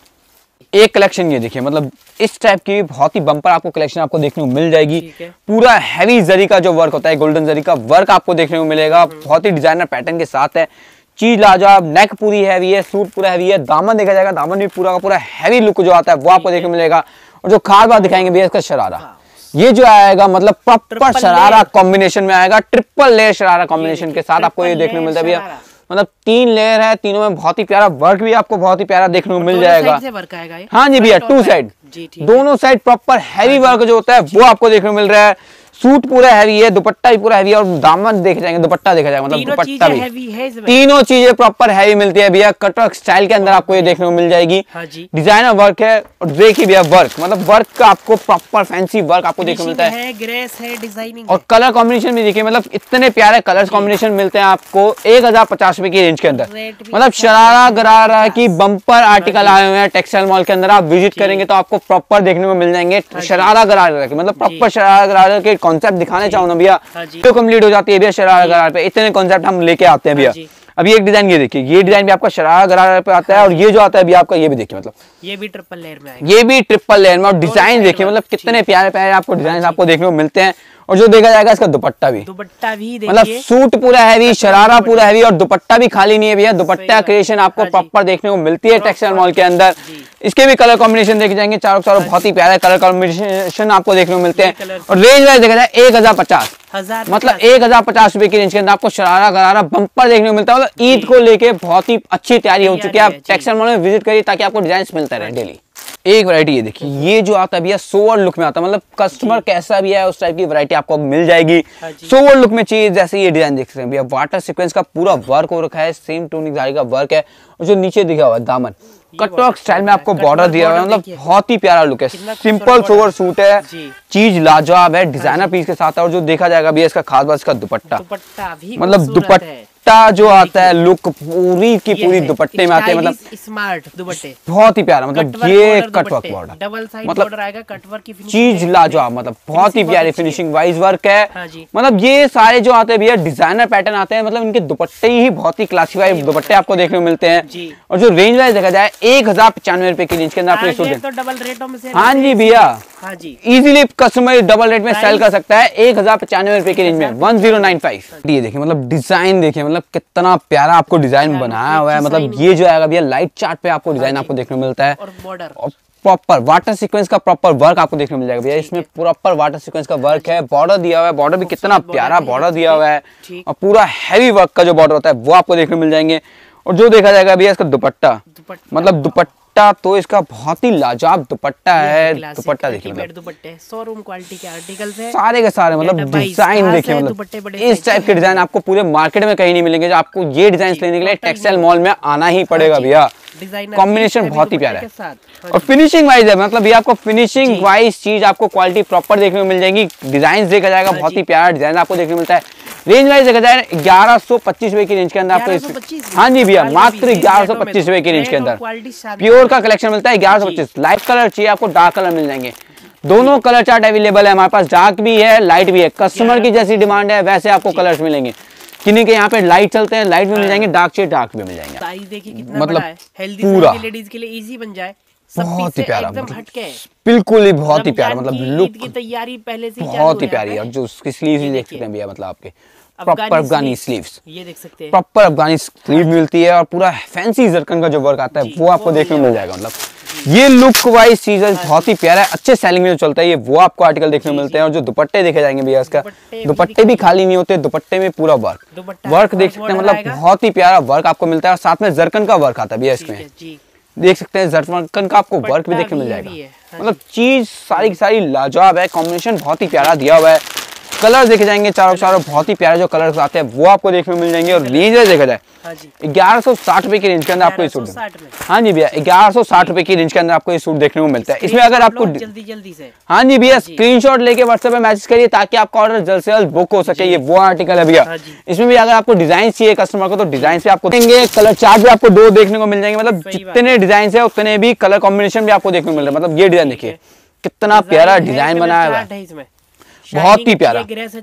एक कलेक्शन ये देखिए मतलब इस टाइप की बहुत ही बम्पर आपको कलेक्शन आपको देखने को मिल जाएगी। पूरा हैवी जरी का जो वर्क होता है, गोल्डन जरी का वर्क आपको देखने को मिलेगा, बहुत ही डिजाइनर पैटर्न के साथ है। चीज लाजवाब, नेक पूरी हैवी है, सूट पूरा हैवी है, दामन देखा जाएगा दामन भी पूरा का पूरा हैवी लुक जो आता है वो आपको देखने को मिलेगा। और जो खास बात दिखाएंगे भैया इसका शरारा, ये जो आएगा मतलब प्रॉपर शरारा कॉम्बिनेशन में आएगा, ट्रिपल लेयर शरारा कॉम्बिनेशन के साथ आपको ये देखने को मिलता है भैया। मतलब 3 लेयर है, तीनों में बहुत ही प्यारा वर्क भी आपको बहुत ही प्यारा देखने को मिल जाएगा। हाँ जी भैया 2 साइड दोनों साइड प्रॉपर हैवी वर्क जो होता है वो आपको देखने को मिल रहा है। सूट पूरा हैवी है, दुपट्टा भी पूरा हैवी है और दामन देखे जाएंगे दुपट्टा देखा जाएगा मतलब दुपट्टा भी तीनों चीजें प्रॉपर हैवी मिलती है भैया। कटवर्क स्टाइल के अंदर आपको ये देखने को मिल जाएगी। डिजाइनर वर्क है और देखिए भैया वर्क मतलब वर्क का आपको प्रॉपर फैंसी वर्क आपको देखने को मिलता है। ग्रेस है, डिजाइनिंग और कलर कॉम्बिनेशन भी देखिए मतलब इतने प्यारे कलर कॉम्बिनेशन मिलते हैं आपको 1050 रुपए की रेंज के अंदर। मतलब शरारा गरारा की बम्पर आर्टिकल आए हुए हैं टेक्सटाइल मॉल के अंदर। आप विजिट करेंगे तो आपको प्रॉपर देखने को मिल जाएंगे शरारा गरारा के, मतलब प्रॉपर शरारा गरारा के कॉन्सेप्ट दिखाने चाहूँ ना भैया तो कंप्लीट हो जाती है भैया। शरारा गरारा पे इतने कॉन्सेप्ट हम लेके आते हैं भैया। अभी एक डिजाइन ये देखिए, ये डिजाइन भी आपका शरारा गरारा पे आता है और ये जो आता है भैया आपका ये भी देखिए मतलब ये भी ट्रिपल लेयर में आएगा, ये भी ट्रिपल लेयर में। और डिजाइन देखिए मतलब कितने प्यारे प्यारे आपको डिजाइन आपको देखने को मिलते हैं। और जो देखा जाएगा इसका दुपट्टा भी मतलब सूट पूरा हैवी, शरारा पूरा हैवी और दुपट्टा भी खाली नहीं है भैया। दुपट्टा क्रिएशन आपको प्रॉपर देखने को मिलती है टेक्सटाइल मॉल के अंदर। इसके भी कलर कॉम्बिनेशन देखे जाएंगे चारों चारों बहुत ही प्यारे कलर कॉम्बिनेशन आपको देखने को मिलते हैं। और रेंज वाइज देखा जाए 1050 मतलब 1050 रुपए की रेंज के अंदर आपको शरारा गरारा बम्पर देखने को मिलता है। मतलब ईद को लेके बहुत ही अच्छी तैयारी हो चुकी है। आप टेक्सटाइल मॉल में विजिट करिए ताकि आपको डिजाइन मिलता रहे डेली। एक वैरायटी ये देखिए, ये जो आता है भैया सोवर लुक में आता है, मतलब कस्टमर कैसा भी है उस टाइप की वैरायटी आपको मिल जाएगी। सोवर लुक में चाहिए जैसे ये डिजाइन देख सकते हैं भैया, वाटर सीक्वेंस का पूरा वर्क हो रखा है, सेम टूनिक जारी का वर्क है। और जो नीचे दिखा हुआ है दामन कटवर्क स्टाइल में आपको बॉर्डर दिया हुआ है, मतलब बहुत ही प्यारा लुक है। सिंपल सोवर सूट है, चीज लाजवाब है, डिजाइनर पीस के साथ है। और जो देखा जाएगा भैया इसका खास बात इसका दुपट्टा मतलब दुपट्टा जो आता है लुक पूरी की पूरी दुपट्टे में आते हैं, मतलब स्मार्ट दुपट्टे बहुत ही प्यारा। मतलब ये कटवर्क बॉर्डर डबल साइड मतलब बॉर्डर आएगा, कटवर्क की चीज लाजवाब, मतलब बहुत ही प्यारी फिनिशिंग वाइज वर्क है। मतलब ये सारे जो आते हैं भैया डिजाइनर पैटर्न आते हैं, मतलब इनके दुपट्टे ही बहुत ही क्लासिफाइड दुपट्टे आपको देखने को मिलते हैं। और जो रेंज वाइज देखा जाए 1095 रुपए की रेंज के अंदर आपको सूट तो डबल रेटों में से। हाँ जी भैया इजीली कस्टमर डबल रेट में सेल कर सकता है 1095 रुपए की रेंज में 1095। ये देखिए मतलब डिजाइन देखिए मतलब कितना प्यारा आपको डिजाइन बनाया हुआ है। मतलब ये जो आएगा भैया लाइट चार्ट पे आपको डिजाइन आपको देखने को मिलता है और प्रॉपर वाटर सीक्वेंस का प्रॉपर वर्क आपको देखने को मिल जाएगा भैया। इसमें प्रॉपर वाटर सीक्वेंस का वर्क है, बॉर्डर दिया हुआ है, बॉर्डर भी कितना प्यारा बॉर्डर दिया हुआ है और पूरा हैवी वर्क का जो बॉर्डर होता है वो आपको देखने को मिल जाएंगे। और जो देखा जाएगा भैया इसका दुपट्टा मतलब दुपट्टा तो इसका बहुत ही लाजवाब दुपट्टा है। दुपट्टा देखिए मतलब शोरूम क्वालिटी के आर्टिकल्स हैं सारे के सारे, मतलब डिजाइन देखिए मतलब इस टाइप के डिजाइन आपको पूरे मार्केट में कहीं नहीं मिलेंगे। जो आपको ये डिजाइन लेने के लिए टेक्सटाइल मॉल में आना ही पड़ेगा भैया। डिजाइन कॉम्बिनेशन बहुत ही प्यारा है। हाँ और फिनिशिंग वाइज है, मतलब ये आपको फिनिशिंग वाइज चीज आपको क्वालिटी प्रॉपर देखने को मिल जाएगी। डिजाइन देखा जाएगा बहुत ही प्यारा डिजाइन आपको देखने को मिलता है। रेंज वाइज देखा जाए 1125 रुपए की रेंज के अंदर आपको, हाँ जी भैया, मात्र 1125 रुपए की रेंज के अंदर प्योर का कलेक्शन मिलता है। 1125 लाइट कलर चाहिए आपको, डार्क कलर मिल जाएंगे। दोनों कलर चार्ट अवेलेबल है हमारे पास, डार्क भी है लाइट भी है। कस्टमर की जैसी डिमांड है वैसे आपको कलर्स मिलेंगे। किन्हीं के यहाँ पे लाइट चलते हैं, लाइट भी मिल जाएंगे, डार्क चाहिए डार्क भी मिल जाएंगे। साइज देखिए कितना मतलब बड़ा है, हेल्दी पूरा लेडीज के लिए इजी बन जाए, बहुत ही प्यारा, एकदम मतलब हटके है, बिल्कुल ही बहुत ही प्यारा, मतलब लुक की तैयारी पहले से बहुत ही प्यारी है। और जो उसकी स्लीव्स भी देख सकते हैं भैया, मतलब आपके प्रॉपर अफगानी स्लीव्स, ये देख सकते हैं प्रॉपर अफगानी स्लीव मिलती है। और पूरा फैंसी जरकन का जो वर्क आता है वो आपको देखने को मिल जाएगा। मतलब ये लुक वाइज चीज बहुत ही प्यारा है, अच्छे सेलिंग में जो चलता है ये वो आपको आर्टिकल देखने को मिलते हैं। और जो दुपट्टे देखे जाएंगे भैया, इसका दुपट्टे भी खाली नहीं होते, दुपट्टे में पूरा वर्क देख सकते हैं, मतलब बहुत ही प्यारा वर्क आपको मिलता है। और साथ में जरकन का वर्क आता है भैया, इसमें देख सकते हैं जरकन का आपको वर्क भी देखने को मिल जाएगा। मतलब चीज सारी की सारी लाजवाब है, कॉम्बिनेशन बहुत ही प्यारा दिया हुआ है। कलर देखे जाएंगे चारों बहुत ही प्यारे जो कलर्स आते हैं वो आपको देखने को मिल जाएंगे। और रेंज देखा जाए 1160 रुपए की रेंज के अंदर आपको ये सूट, हाँ जी भैया 1160 रुपए की रेंज के अंदर आपको ये सूट देखने को मिलता है। इसमें अगर आपको जल्दी से, हाँ जी भैया, स्क्रीनशॉट लेके व्हाट्सएप पे मैसेज करिए ताकि आपका ऑर्डर जल्द से जल्द बुक हो सके। ये वो आर्टिकल है भैया। इसमें भी अगर आपको डिजाइन चाहिए कस्टमर को तो डिजाइन से आपको देंगे। कलर चार्ट भी आपको 2 देखने को मिल जाएंगे, मतलब जितने डिजाइन है उतने भी कलर कॉम्बिनेशन भी आपको देखने को मिल रहा है। मतलब ये डिजाइन देखिए कितना प्यारा डिजाइन बनाया हुआ है, बहुत ही प्यारा।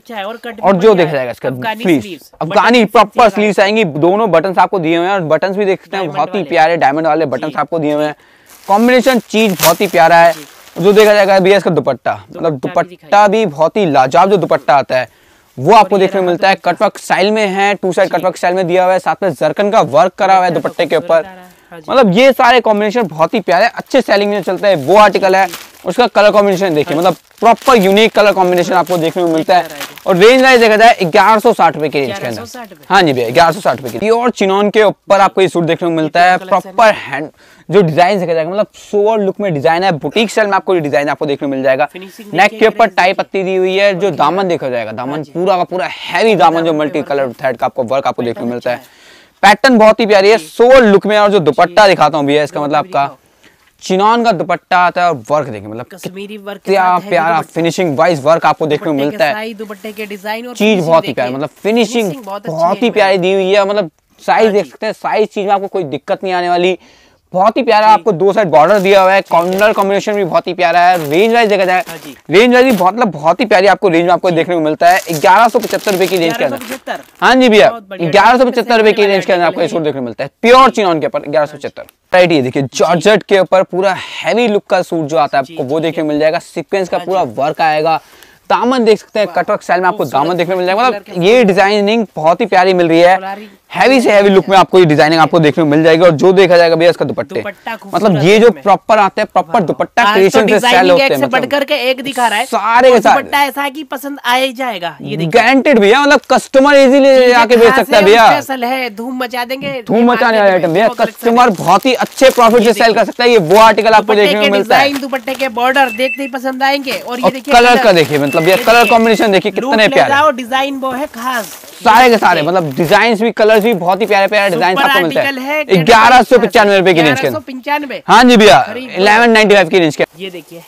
और जो देखा जाएगा इसका स्लीव्स, अफगानी प्रॉपर स्लीव्स आएंगी। दोनों बटन्स आपको दिए हुए हैं और बटन्स भी देख सकते हैं बहुत ही प्यारे डायमंड वाले बटन्स आपको दिए हुए हैं। कॉम्बिनेशन चीज बहुत ही प्यारा है। जो देखा जाएगा भैया इसका दुपट्टा, मतलब दुपट्टा भी बहुत ही लाजवाब जो दुपट्टा आता है वो आपको देखने को मिलता है। कटवर्क स्टाइल में है, 2 साइड कटवर्क स्टाइल में दिया हुआ है, साथ में जरकन का वर्क करा हुआ है दुपट्टे के ऊपर। मतलब ये सारे कॉम्बिनेशन बहुत ही प्यारे, अच्छे सेलिंग में चलता है वो आर्टिकल है। उसका कलर कॉम्बिनेशन देखिए, मतलब प्रॉपर यूनिक कलर कॉम्बिनेशन आपको देखने को मिलता है। और रेंज वाइज देखा जाए 1160 रुपए की रेंज के अंदर, हाँ जी भैया 1160 रुपए की। प्योर चिनॉन के ऊपर आपको ये सूट देखने को मिलता है। प्रॉपर हैंड जो डिजाइन देखा जाएगा, मतलब सोवर लुक में डिजाइन है, बुटीक स्टाइल में आपको ये डिजाइन आपको देखने को मिल जाएगा। नेक के ऊपर टाई पत्ती दी हुई है। जो दामन देखा जाएगा, दामन पूरा का पूरा हैवी दामन जो मल्टी कलर थ्रेड का आपको वर्क आपको देखने को मिलता है। पैटर्न बहुत ही प्यारी है सोवर लुक में। और जो दुपट्टा दिखाता हूँ भैया, इसका मतलब आपका चिनॉन का दुपट्टा आता है और वर्क देखिए, मतलब कश्मीरी वर्क क्या प्यारा फिनिशिंग वाइज वर्क आपको देखने को मिलता है। दुपट्टे के डिजाइन और चीज बहुत ही प्यारी, मतलब फिनिशिंग बहुत ही प्यारी दी हुई है। मतलब साइज देख सकते हैं, साइज चीज में आपको कोई दिक्कत नहीं आने वाली। बहुत ही प्यारा आपको 2 साइड बॉर्डर दिया हुआ है, कॉर्नर कॉम्बिनेशन भी बहुत ही प्यारा है। रेंज वाइज देखा जाए, रेंज वाइज भी बहुत ही प्यारी आपको रेंज में आपको देखने को मिलता है। 1175 रुपए की रेंज के अंदर, हाँ जी भैया 1175 रुपए की रेंज के अंदर आपको ये सूट देखने को मिलता है। प्योर चिनॉन के ऊपर 1175। राइट, ये देखिए जॉर्जेट के ऊपर पूरा हैवी लुक का सूट जो आता है आपको वो देखने को मिल जाएगा। सीक्वेंस का पूरा वर्क आएगा। दामन देख सकते हैं, कटवर्क स्टाइल में आपको दामन देखने को मिल जाएगा। मतलब ये डिजाइनिंग बहुत ही प्यारी मिल रही है। हैवी से हैवी लुक में आपको ये डिजाइनिंग आपको देखने को मिल जाएगी। और जो देखा जाएगा भैया इसका दुपट्टे, मतलब ये जो प्रॉपर आते हैं प्रॉपर दुपट्टा क्रिएशन से सेल होते हैं, बढ़कर के एक दिखा रहा है सारे के सारे दुपट्टा ऐसा है कि पसंद आ ही जाएगा। ये गारंटेड भैया, मतलब कस्टमर इजीली आके बेच सकता है भैया। स्पेशल है, धूम मचा देंगे, धूम मचाने वाले आइटम भैया। कस्टमर बहुत ही अच्छे प्रॉफिट से सेल कर सकता है। ये वो आर्टिकल आपको देखने को मिलता है। दुपट्टे के बॉर्डर देखते ही पसंद आएंगे। और ये देखिए कलर का देखिए, मतलब ये कलर कॉम्बिनेशन देखिए कितने प्यारे। डिजाइन वो है खास, सारे के सारे मतलब डिजाइन भी कलर्स भी बहुत ही प्यारे प्यारे डिजाइन आपको मिलता है। 1195 रुपए की रेंज के, 1195, हाँ जी भैया 1195 की रेंज के। ये देखिए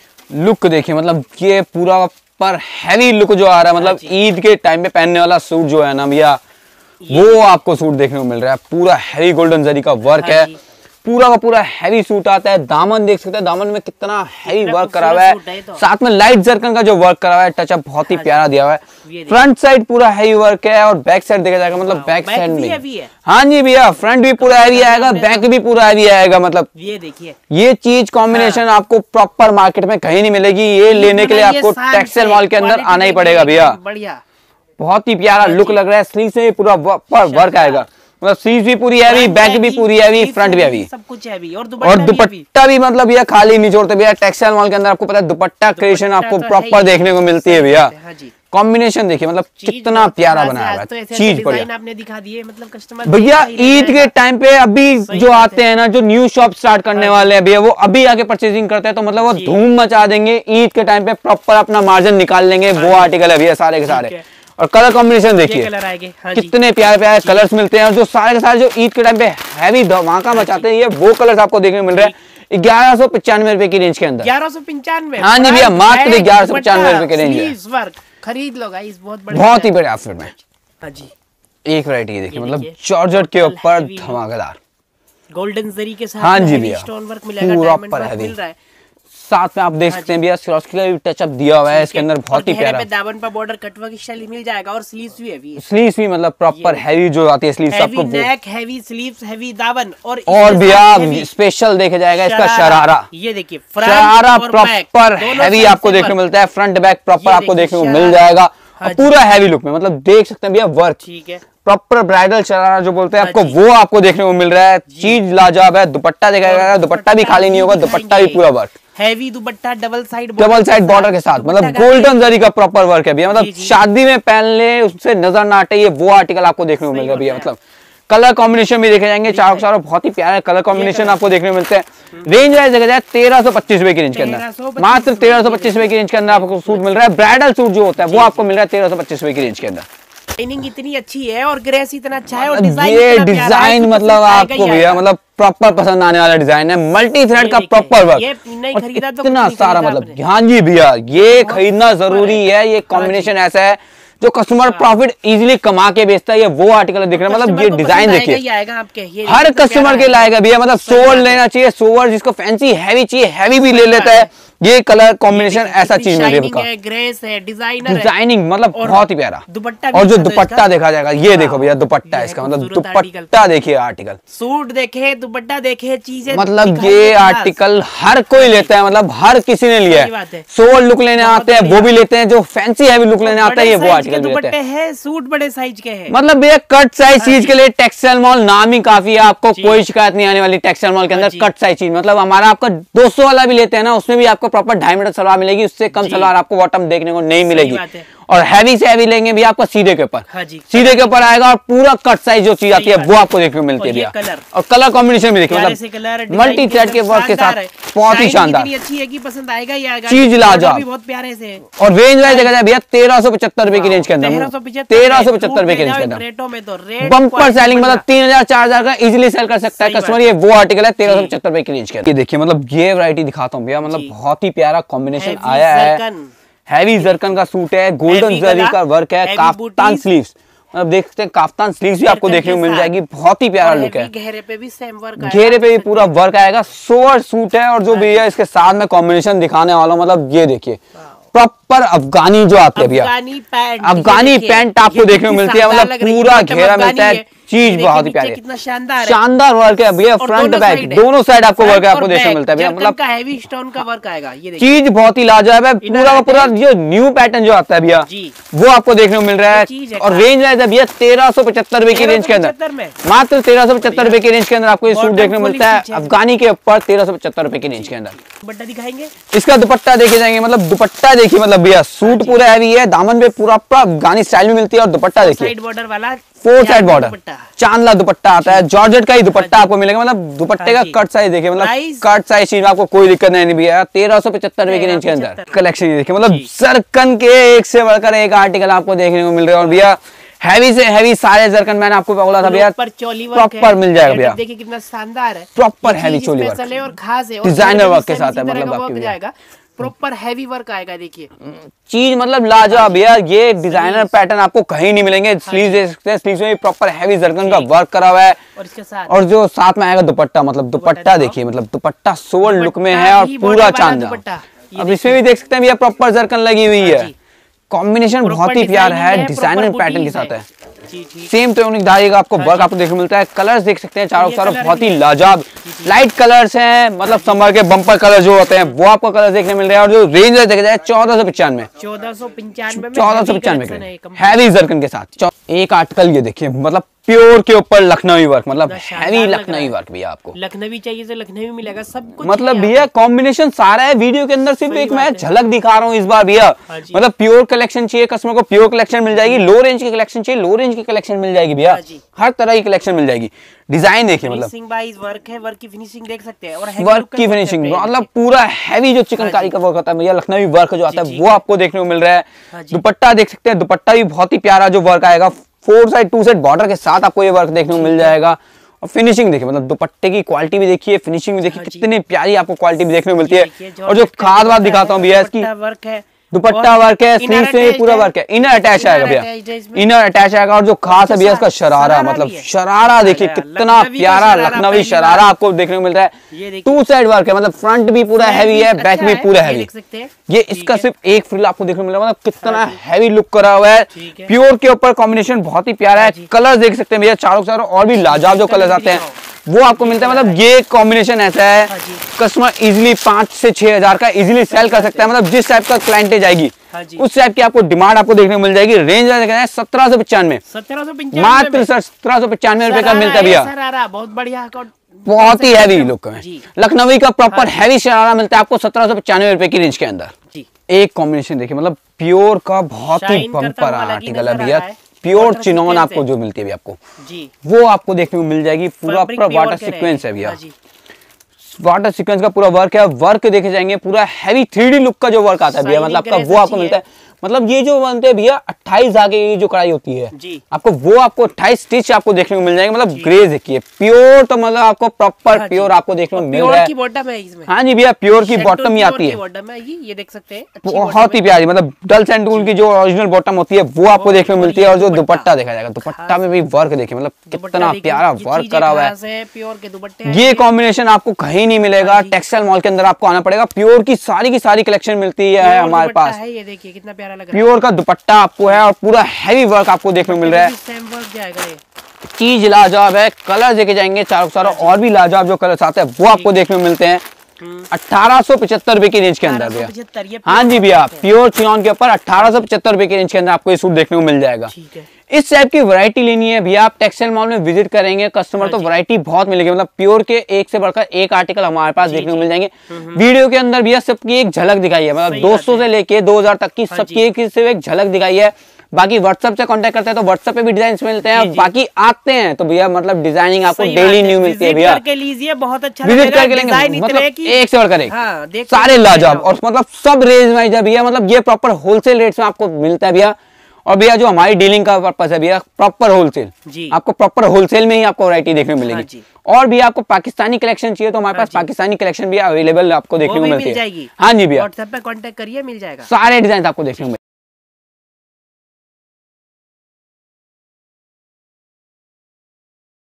लुक देखिए, मतलब ये पूरा पर हैवी लुक जो आ रहा है, मतलब ईद के टाइम पे पहनने वाला सूट जो है ना भैया, वो आपको सूट देखने को मिल रहा है। पूरा हैवी गोल्डन जरी का वर्क है, पूरा का पूरा हैवी सूट आता है। दामन देख सकते हैं, दामन में कितना हैवी वर्क करा हुआ है। साथ में लाइट जरकन का जो वर्क करा हुआ है, टचअप बहुत ही प्यारा दिया हुआ है। फ्रंट साइड पूरा हैवी वर्क है और बैक साइड देखा जाएगा, मतलब बैक साइड में, हाँ जी भैया फ्रंट भी पूरा हैवी आएगा, बैक भी पूरा हैवी आएगा। मतलब ये देखिए, ये चीज कॉम्बिनेशन आपको प्रॉपर मार्केट में कहीं नहीं मिलेगी। ये लेने के लिए आपको टेक्सटाइल मॉल के अंदर आना ही पड़ेगा भैया। बढ़िया, बहुत ही प्यारा लुक लग रहा है। स्लीव से पूरा वर्क आएगा, मतलब स्लीव भी पूरी हैवी, बैक भी पूरी हैवी, फ्रंट भी हैवी, सब कुछ हैवी। और दुपट्टा भी मतलब ये खाली नहीं छोड़ते भैया। टेक्सटाइल मॉल के अंदर आपको पता है दुपट्टा क्रिएशन आपको प्रॉपर देखने को मिलती है भैया। कॉम्बिनेशन देखिए, मतलब कितना प्यारा बनाया हुआ है। चीज बढ़िया आपने दिखा दिए, मतलब कस्टमर भैया ईद के टाइम पे अभी जो आते हैं ना, जो न्यू शॉप स्टार्ट करने वाले हैं भैया, वो अभी आके परचेजिंग करते हैं तो मतलब वो धूम मचा देंगे। ईद के टाइम पे प्रॉपर अपना मार्जिन निकाल लेंगे। वो आर्टिकल है भैया सारे के सारे। और कलर कॉम्बिनेशन देखिए कलर आएंगे। हाँ जी, कितने प्यारे प्यारे कलर्स मिलते हैं और जो सारे के सारे जो ईद के टाइम पे हैवी धमाका मचाते हैं, ये वो कलर्स आपको देखने को मिल रहे हैं 1195 रुपए की रेंज के अंदर। 1195। हाँ जी भैया, मात्र 1195 रुपए की रेंज है। खरीद लो गाइस, बहुत ही बड़े आउटफिट में। हाँ जी, एक वैरायटी देखिए, मतलब जॉर्जेट के ऊपर धमाकेदार गोल्डन जरी के साथ। हाँ जी भैया, स्टोन वर्क मिलेगा, पूरा डायमंड पर वर्क हैवी। मिल रहा है। साथ में आप देख सकते हैं भैया स्वराज का भी टचअप दिया हुआ है इसके अंदर, बहुत ही प्यारा। दामन पर बॉर्डर कटवर्क स्टाइल मिल जाएगा और स्लीव्स भी हैवी है। स्लीव्स भी मतलब प्रॉपर हैवी जो आती है स्लीव्स आपको, नेक, हैवी स्लीव्स, हैवी दामन और भैया स्पेशल देखा जाएगा इसका शरारा। ये देखिए शरारा प्रॉपर हैवी आपको देखने को मिलता है, फ्रंट बैक प्रॉपर आपको देखने को मिल जाएगा पूरा हैवी लुक में। मतलब देख सकते हैं भैया वर्क, ठीक है, प्रॉपर ब्राइडल शरारा जो बोलते हैं आपको, वो आपको देखने को मिल रहा है। चीज लाजवाब है। दुपट्टा देखा जाएगा, दुपट्टा भी खाली नहीं होगा, दुपट्टा भी पूरा वर्क, हैवी दुपट्टा, डबल साइड बॉर्डर के साथ, मतलब गोल्डन जरी का प्रॉपर वर्क है भैया। मतलब शादी में पहन ले उससे नजर ना हटे, ये वो आर्टिकल आपको देखने को मिलेगा भैया। मतलब कलर कॉम्बिनेशन भी देखे जाएंगे, चारों बहुत ही प्यारे कलर कॉम्बिनेशन आपको देखने को मिलते हैं। रेंज वाइज देखा जाए 1325 रुपए की रेंज के अंदर, मात्र 1325 रुपए की रेंज के अंदर आपको सूट मिल रहा है। ब्राइडल सूट जो होता है वो आपको मिल रहा है 1325 रुपए की रेंज के अंदर। डिजाइनिंग इतनी अच्छी है और ग्रेस इतना अच्छा है और ये डिजाइन मतलब आपको भैया मतलब प्रॉपर पसंद आने वाला डिजाइन है। मल्टी थ्रेड का प्रॉपर वर्क, इतना सारा मतलब। हाँ जी भैया, ये खरीदना जरूरी है। ये कॉम्बिनेशन ऐसा है जो कस्टमर प्रॉफिट इजीली कमा के बेचता है, ये वो आर्टिकल दिख रहा है। मतलब ये डिजाइन देखिए, हर कस्टमर के लाएगा भैया। मतलब सोवर लेना चाहिए, सोवर जिसको फैंसी हैवी चाहिए हैवी भी ले लेता है। ये कलर कॉम्बिनेशन ऐसा चीज में ग्रेस है, डिजाइनिंग मतलब बहुत ही प्यारा। दुपट्टा और जो दुपट्टा देखा जाएगा, ये देखो भैया दुपट्टा इसका, मतलब दुपट्टा देखिए आर्टिकल, सूट देखे, दुपट्टा देखे, चीजें मतलब ये आर्टिकल हर कोई लेता है, मतलब हर किसी ने लिया है। सोवर लुक लेने आते हैं वो भी लेते हैं, जो फैंसी हैवी लुक लेने आते हैं ये वो आर्टिकल भी लेते हैं। सूट बड़े साइज के हैं, मतलब भैया कट साइज चीज के लिए टेक्सटाइल मॉल नाम ही काफी है। आपको कोई शिकायत नहीं आने वाली टेक्सटाइल मॉल के अंदर कट साइज चीज। मतलब हमारा आपका 200 वाला भी लेते हैं ना, उसमें भी आपको प्रॉपर 2.5 मीटर सलवार मिलेगी, उससे कम सलवार आपको बॉटम देखने को नहीं मिलेगी। और हैवी से हैवी लेंगे भी आपको सीधे के ऊपर, सीधे के ऊपर आएगा और पूरा कट साइज जो चीज आती है वो आपको देखने को मिलती है भैया। और कलर कॉम्बिनेशन भी देखिए, मतलब मल्टी थ्रेड के वर्क के साथ बहुत ही शानदार, अच्छी है कि पसंद आएगा ही आएगा, चीज लाजवाब, बहुत प्यारे से। और रेंज वाइज देखा जाए भैया 1375 रुपए की रेंज के अंदर, 1375 रुपए की रेंज के अंदर रेटों में तो बम्पर सेलिंग, मतलब 3000 4000 का इजीली सेल कर सकता है कस्टमर। ये वो आर्टिकल है 1375 रुपए की रेंज के अंदर। ये देखिए, मतलब ये वैरायटी दिखाता हूँ भैया, मतलब बहुत ही प्यारा कॉम्बिनेशन आया है। हैवी जरकन का सूट है, गोल्डन जरी का वर्क है, काफ्तान स्लीव्स, मतलब देख सकते हैं काफ्तान स्लीव्स भी आपको देखने को मिल जाएगी। बहुत ही प्यारा लुक है। घेरे पे भी सेम वर्क आएगा, घेरे पे भी पूरा वर्क आएगा। सोवर सूट है और जो भैया इसके साथ में कॉम्बिनेशन दिखाने वाला हूं, मतलब ये देखिए प्रॉपर अफगानी जो आते हैं भैया, अफगानी पैंट आपको देखने को मिलती है। मतलब पूरा घेरा मिलता है, चीज बहुत ही प्यारी, कितना शानदार वर्क है भैया। फ्रंट बैक दोनों साइड आपको वर्क आपको देखने को मिलता है भैया। मतलब हैवी स्टोन का वर्क आएगा, ये चीज बहुत ही लाजवाब है। पूरा का पूरा जो न्यू पैटर्न जो आता है भैया वो आपको देखने को मिल रहा है। और रेंज है भैया 1375 रुपए की रेंज के अंदर, मात्र 1375 रुपए की रेंज के अंदर आपको ये सूट देखने को मिलता है अफगानी के ऊपर 1375 रुपए की रेंज के अंदर। दुपट्टा दिखाएंगे, इसका दुपट्टा देखे जाएंगे, मतलब दुपट्टा देखिए, मतलब भैया सूट पूरा हैवी है, दामन पे पूरा अफगानी स्टाइल में मिलती है। और दुपट्टा देखिए साइड बॉर्डर वाला, 4 साइड बॉर्डर चांदला दुपट्टा आता है, जॉर्जेट का ही दुपट्टा आपको मिलेगा। मतलब दुपट्टे का कट साइज देखिए, मतलब कट साइज चीज में आपको कोई दिक्कत नहीं भैया। 1375 रुपए की रेंज के अंदर कलेक्शन देखिए, मतलब जरकन के एक से बढ़कर एक आर्टिकल आपको देखने को मिल रहे हैं। और भैया हैवी से हैवी सारे जरकन मैंने आपको बोला था भैया प्रॉपर मिल जाएगा भैया। देखिए कितना शानदार है, प्रॉपर हैवी चोली वर्क और खास है, डिजाइनर वर्क के साथ है। मतलब आपकी जाएगा प्रॉपर हैवी वर्क आएगा, देखिए चीज मतलब लाजवाब भैया। ये डिजाइनर पैटर्न आपको कहीं नहीं मिलेंगे। स्लीव्स देख सकते हैं, स्लीव्स में भी प्रॉपर हैवी जरकन का वर्क करा हुआ है। और इसके साथ और जो साथ में आएगा दुपट्टा, मतलब दुपट्टा देखिए, मतलब दुपट्टा सोवर लुक में है और पूरा चांदला। अब इसमें भी देख सकते हैं भैया प्रॉपर जरकन लगी हुई है। कॉम्बिनेशन बहुत ही प्यारा है, डिजाइनर पैटर्न के साथ है। सेम टोनिक धारी का आपको वर्क आपको देखने को मिलता है। कलर्स देख सकते हैं चारों तरफ बहुत ही लाजवाब लाइट कलर्स हैं, मतलब समर के बम्पर कलर जो होते हैं वो आपको कलर देखने मिल रहे हैं। और जो रेंज देखा जाए 1495 हैवी जरकन के साथ। एक आर्टिकल ये देखिए, मतलब प्योर के ऊपर लखनवी वर्क, मतलब हैवी लखनवी वर्क भैया। आपको लखनवी चाहिए तो लखनवी मिलेगा, सब कुछ मतलब भैया कॉम्बिनेशन सारा है। वीडियो के अंदर सिर्फ एक मैं झलक दिखा रहा हूँ इस बार भैया। मतलब प्योर कलेक्शन चाहिए कस्टमर को, प्योर कलेक्शन मिल जाएगी। लो रेंज की कलेक्शन चाहिए, लो रेंज की कलेक्शन मिल जाएगी भैया। हर तरह की कलेक्शन मिल जाएगी। डिजाइन देखिए, मतलब वर्क है, वर्क की फिनिशिंग देख सकते हैं, और वर्क की फिनिशिंग मतलब पूरा हैवी जो चिकनकारी का वर्क होता है भैया, लखनवी वर्क जो आता है वो आपको देखने को मिल रहा है। दुपट्टा देख सकते हैं, दुपट्टा भी बहुत ही प्यारा जो वर्क आएगा, 4 साइड 2 साइड बॉर्डर के साथ आपको ये वर्क देखने को मिल जाएगा। और फिनिशिंग देखिए, मतलब दुपट्टे की क्वालिटी भी देखिए, फिनिशिंग भी देखिए, कितनी प्यारी आपको क्वालिटी भी देखने को मिलती है। और जो खास बात दिखाता हूँ भैया, इसकी वर्क है, दुपट्टा वर्क है, स्लीव से पूरा वर्क है, इनर अटैच आएगा भैया, इनर अटैच आएगा। और जो खास है भैया इसका शरारा, मतलब शरारा देखिए कितना प्यारा लखनवी शरारा आपको देखने को मिल रहा है। 2 साइड वर्क है, मतलब फ्रंट भी पूरा हैवी है, बैक भी पूरा हैवी। ये इसका सिर्फ एक फ्रिल आपको देखने को मिल रहा है, मतलब कितना हैवी लुक करा हुआ है। प्योर के ऊपर कॉम्बिनेशन बहुत ही प्यारा है। कलर देख सकते हैं भैया चारों चारों, और भी लाजवाब जो कलर आते हैं वो आपको मिलता है। मतलब ये कॉम्बिनेशन ऐसा है कस्टमर इजीली 5 से 6 हजार का इजीली सेल कर सकता है। मतलब जिस टाइप का क्लाइंटेज आएगी उस टाइप की आपको डिमांड आपको देखने को मिल जाएगी। रेंज 1795, मात्र 1795 रुपए का मिलता है भैया। बहुत बढ़िया, बहुत ही हैवी लुक है। लखनवी का प्रॉपर हैवी शरारा मिलता है आपको 1795 रुपए की रेंज के अंदर। एक कॉम्बिनेशन देखिए, मतलब प्योर का बहुत ही बम्पर आर्टिकल है भैया। प्योर चिनॉन आपको जो मिलती है भैया आपको जी, वो आपको देखने को मिल जाएगी। पूरा वाटर सीक्वेंस है भैया, वाटर सीक्वेंस का पूरा वर्क है। वर्क देखे जाएंगे पूरा हैवी 3D लुक का जो वर्क आता है भैया, मतलब आपका वो आपको मिलता है। मतलब ये जो बनते हैं भैया 28 धागे की जो कढ़ाई होती है आपको, वो आपको 28 स्टिच आपको देखने को मिल जाएंगे। मतलब ग्रेज देखिए प्योर, तो मतलब आपको प्रॉपर प्योर आपको देखने को मिल रहा है। हाँ जी भैया, प्योर की बॉटम ही आती है, ये देख सकते हैं, बहुत ही प्यारी। मतलब डल सैंडून की जो ओरिजिनल बॉटम होती है वो आपको देखने को मिलती है। और जो दुपट्टा देखा जाएगा, दुपट्टा में भी वर्क देखिए, मतलब कितना प्यारा वर्क करा हुआ है। प्योर के दुपट्टे, ये कॉम्बिनेशन आपको कहीं नहीं मिलेगा। टेक्सटाइल मॉल के अंदर आपको आना पड़ेगा। प्योर की सारी कलेक्शन मिलती है हमारे पास। ये देखिए कितना प्यारा लग रहा है। प्योर का दुपट्टा आपको है और पूरा हैवी वर्क आपको देखने को मिल रहा है। चीज लाजवाब है। कलर देखे जाएंगे चारों चारों, और भी लाजवाब जो कलर आते हैं वो आपको देखने को मिलते हैं 1875 रुपए की रेंज के अंदर भैया। हाँ जी भैया, प्योर चिनॉन के ऊपर 1875 रुपए की रेंज के अंदर आपको ये सूट देखने को मिल जाएगा। इस टाइप की वैरायटी लेनी है भैया, आप टेक्सटाइल मॉल में विजिट करेंगे कस्टमर तो वैरायटी बहुत मिलेगी। मतलब प्योर के एक से बढ़कर एक आर्टिकल हमारे पास देखने को मिल जाएंगे। वीडियो के अंदर भैया सबकी एक झलक दिखाई है, मतलब 200 से लेके 2000 तक की सबकी एक झलक दिखाई है। बाकी व्हाट्सएप से कांटेक्ट करते हैं तो व्हाट्सएप पे भी डिजाइन मिलते हैं। बाकी आते हैं तो भैया मतलब डिजाइनिंग आपको डेली न्यू मिलती है भैया। करके लीजिए, बहुत अच्छा विजिट करके लेंगे, मतलब एक से बढ़कर एक सारे लाजवाब, और मतलब सब रेंज वाइज है भैया। मतलब ये प्रॉपर होलसेल रेट्स में आपको मिलता है भैया। और भैया जो हमारी डीलिंग का पर्पस है भैया, प्रॉपर होलसेल, आपको प्रॉपर होलसेल में ही आपको वैरायटी देखने को मिलेगी। और भी आपको पाकिस्तानी कलेक्शन चाहिए तो हमारे पास पाकिस्तानी कलेक्शन भी अवेलेबल आपको देखने को मिलती है। हाँ जी भैया, व्हाट्सएप पे कांटेक्ट करिए, मिल जाएगा। सारे डिजाइन आपको देखने को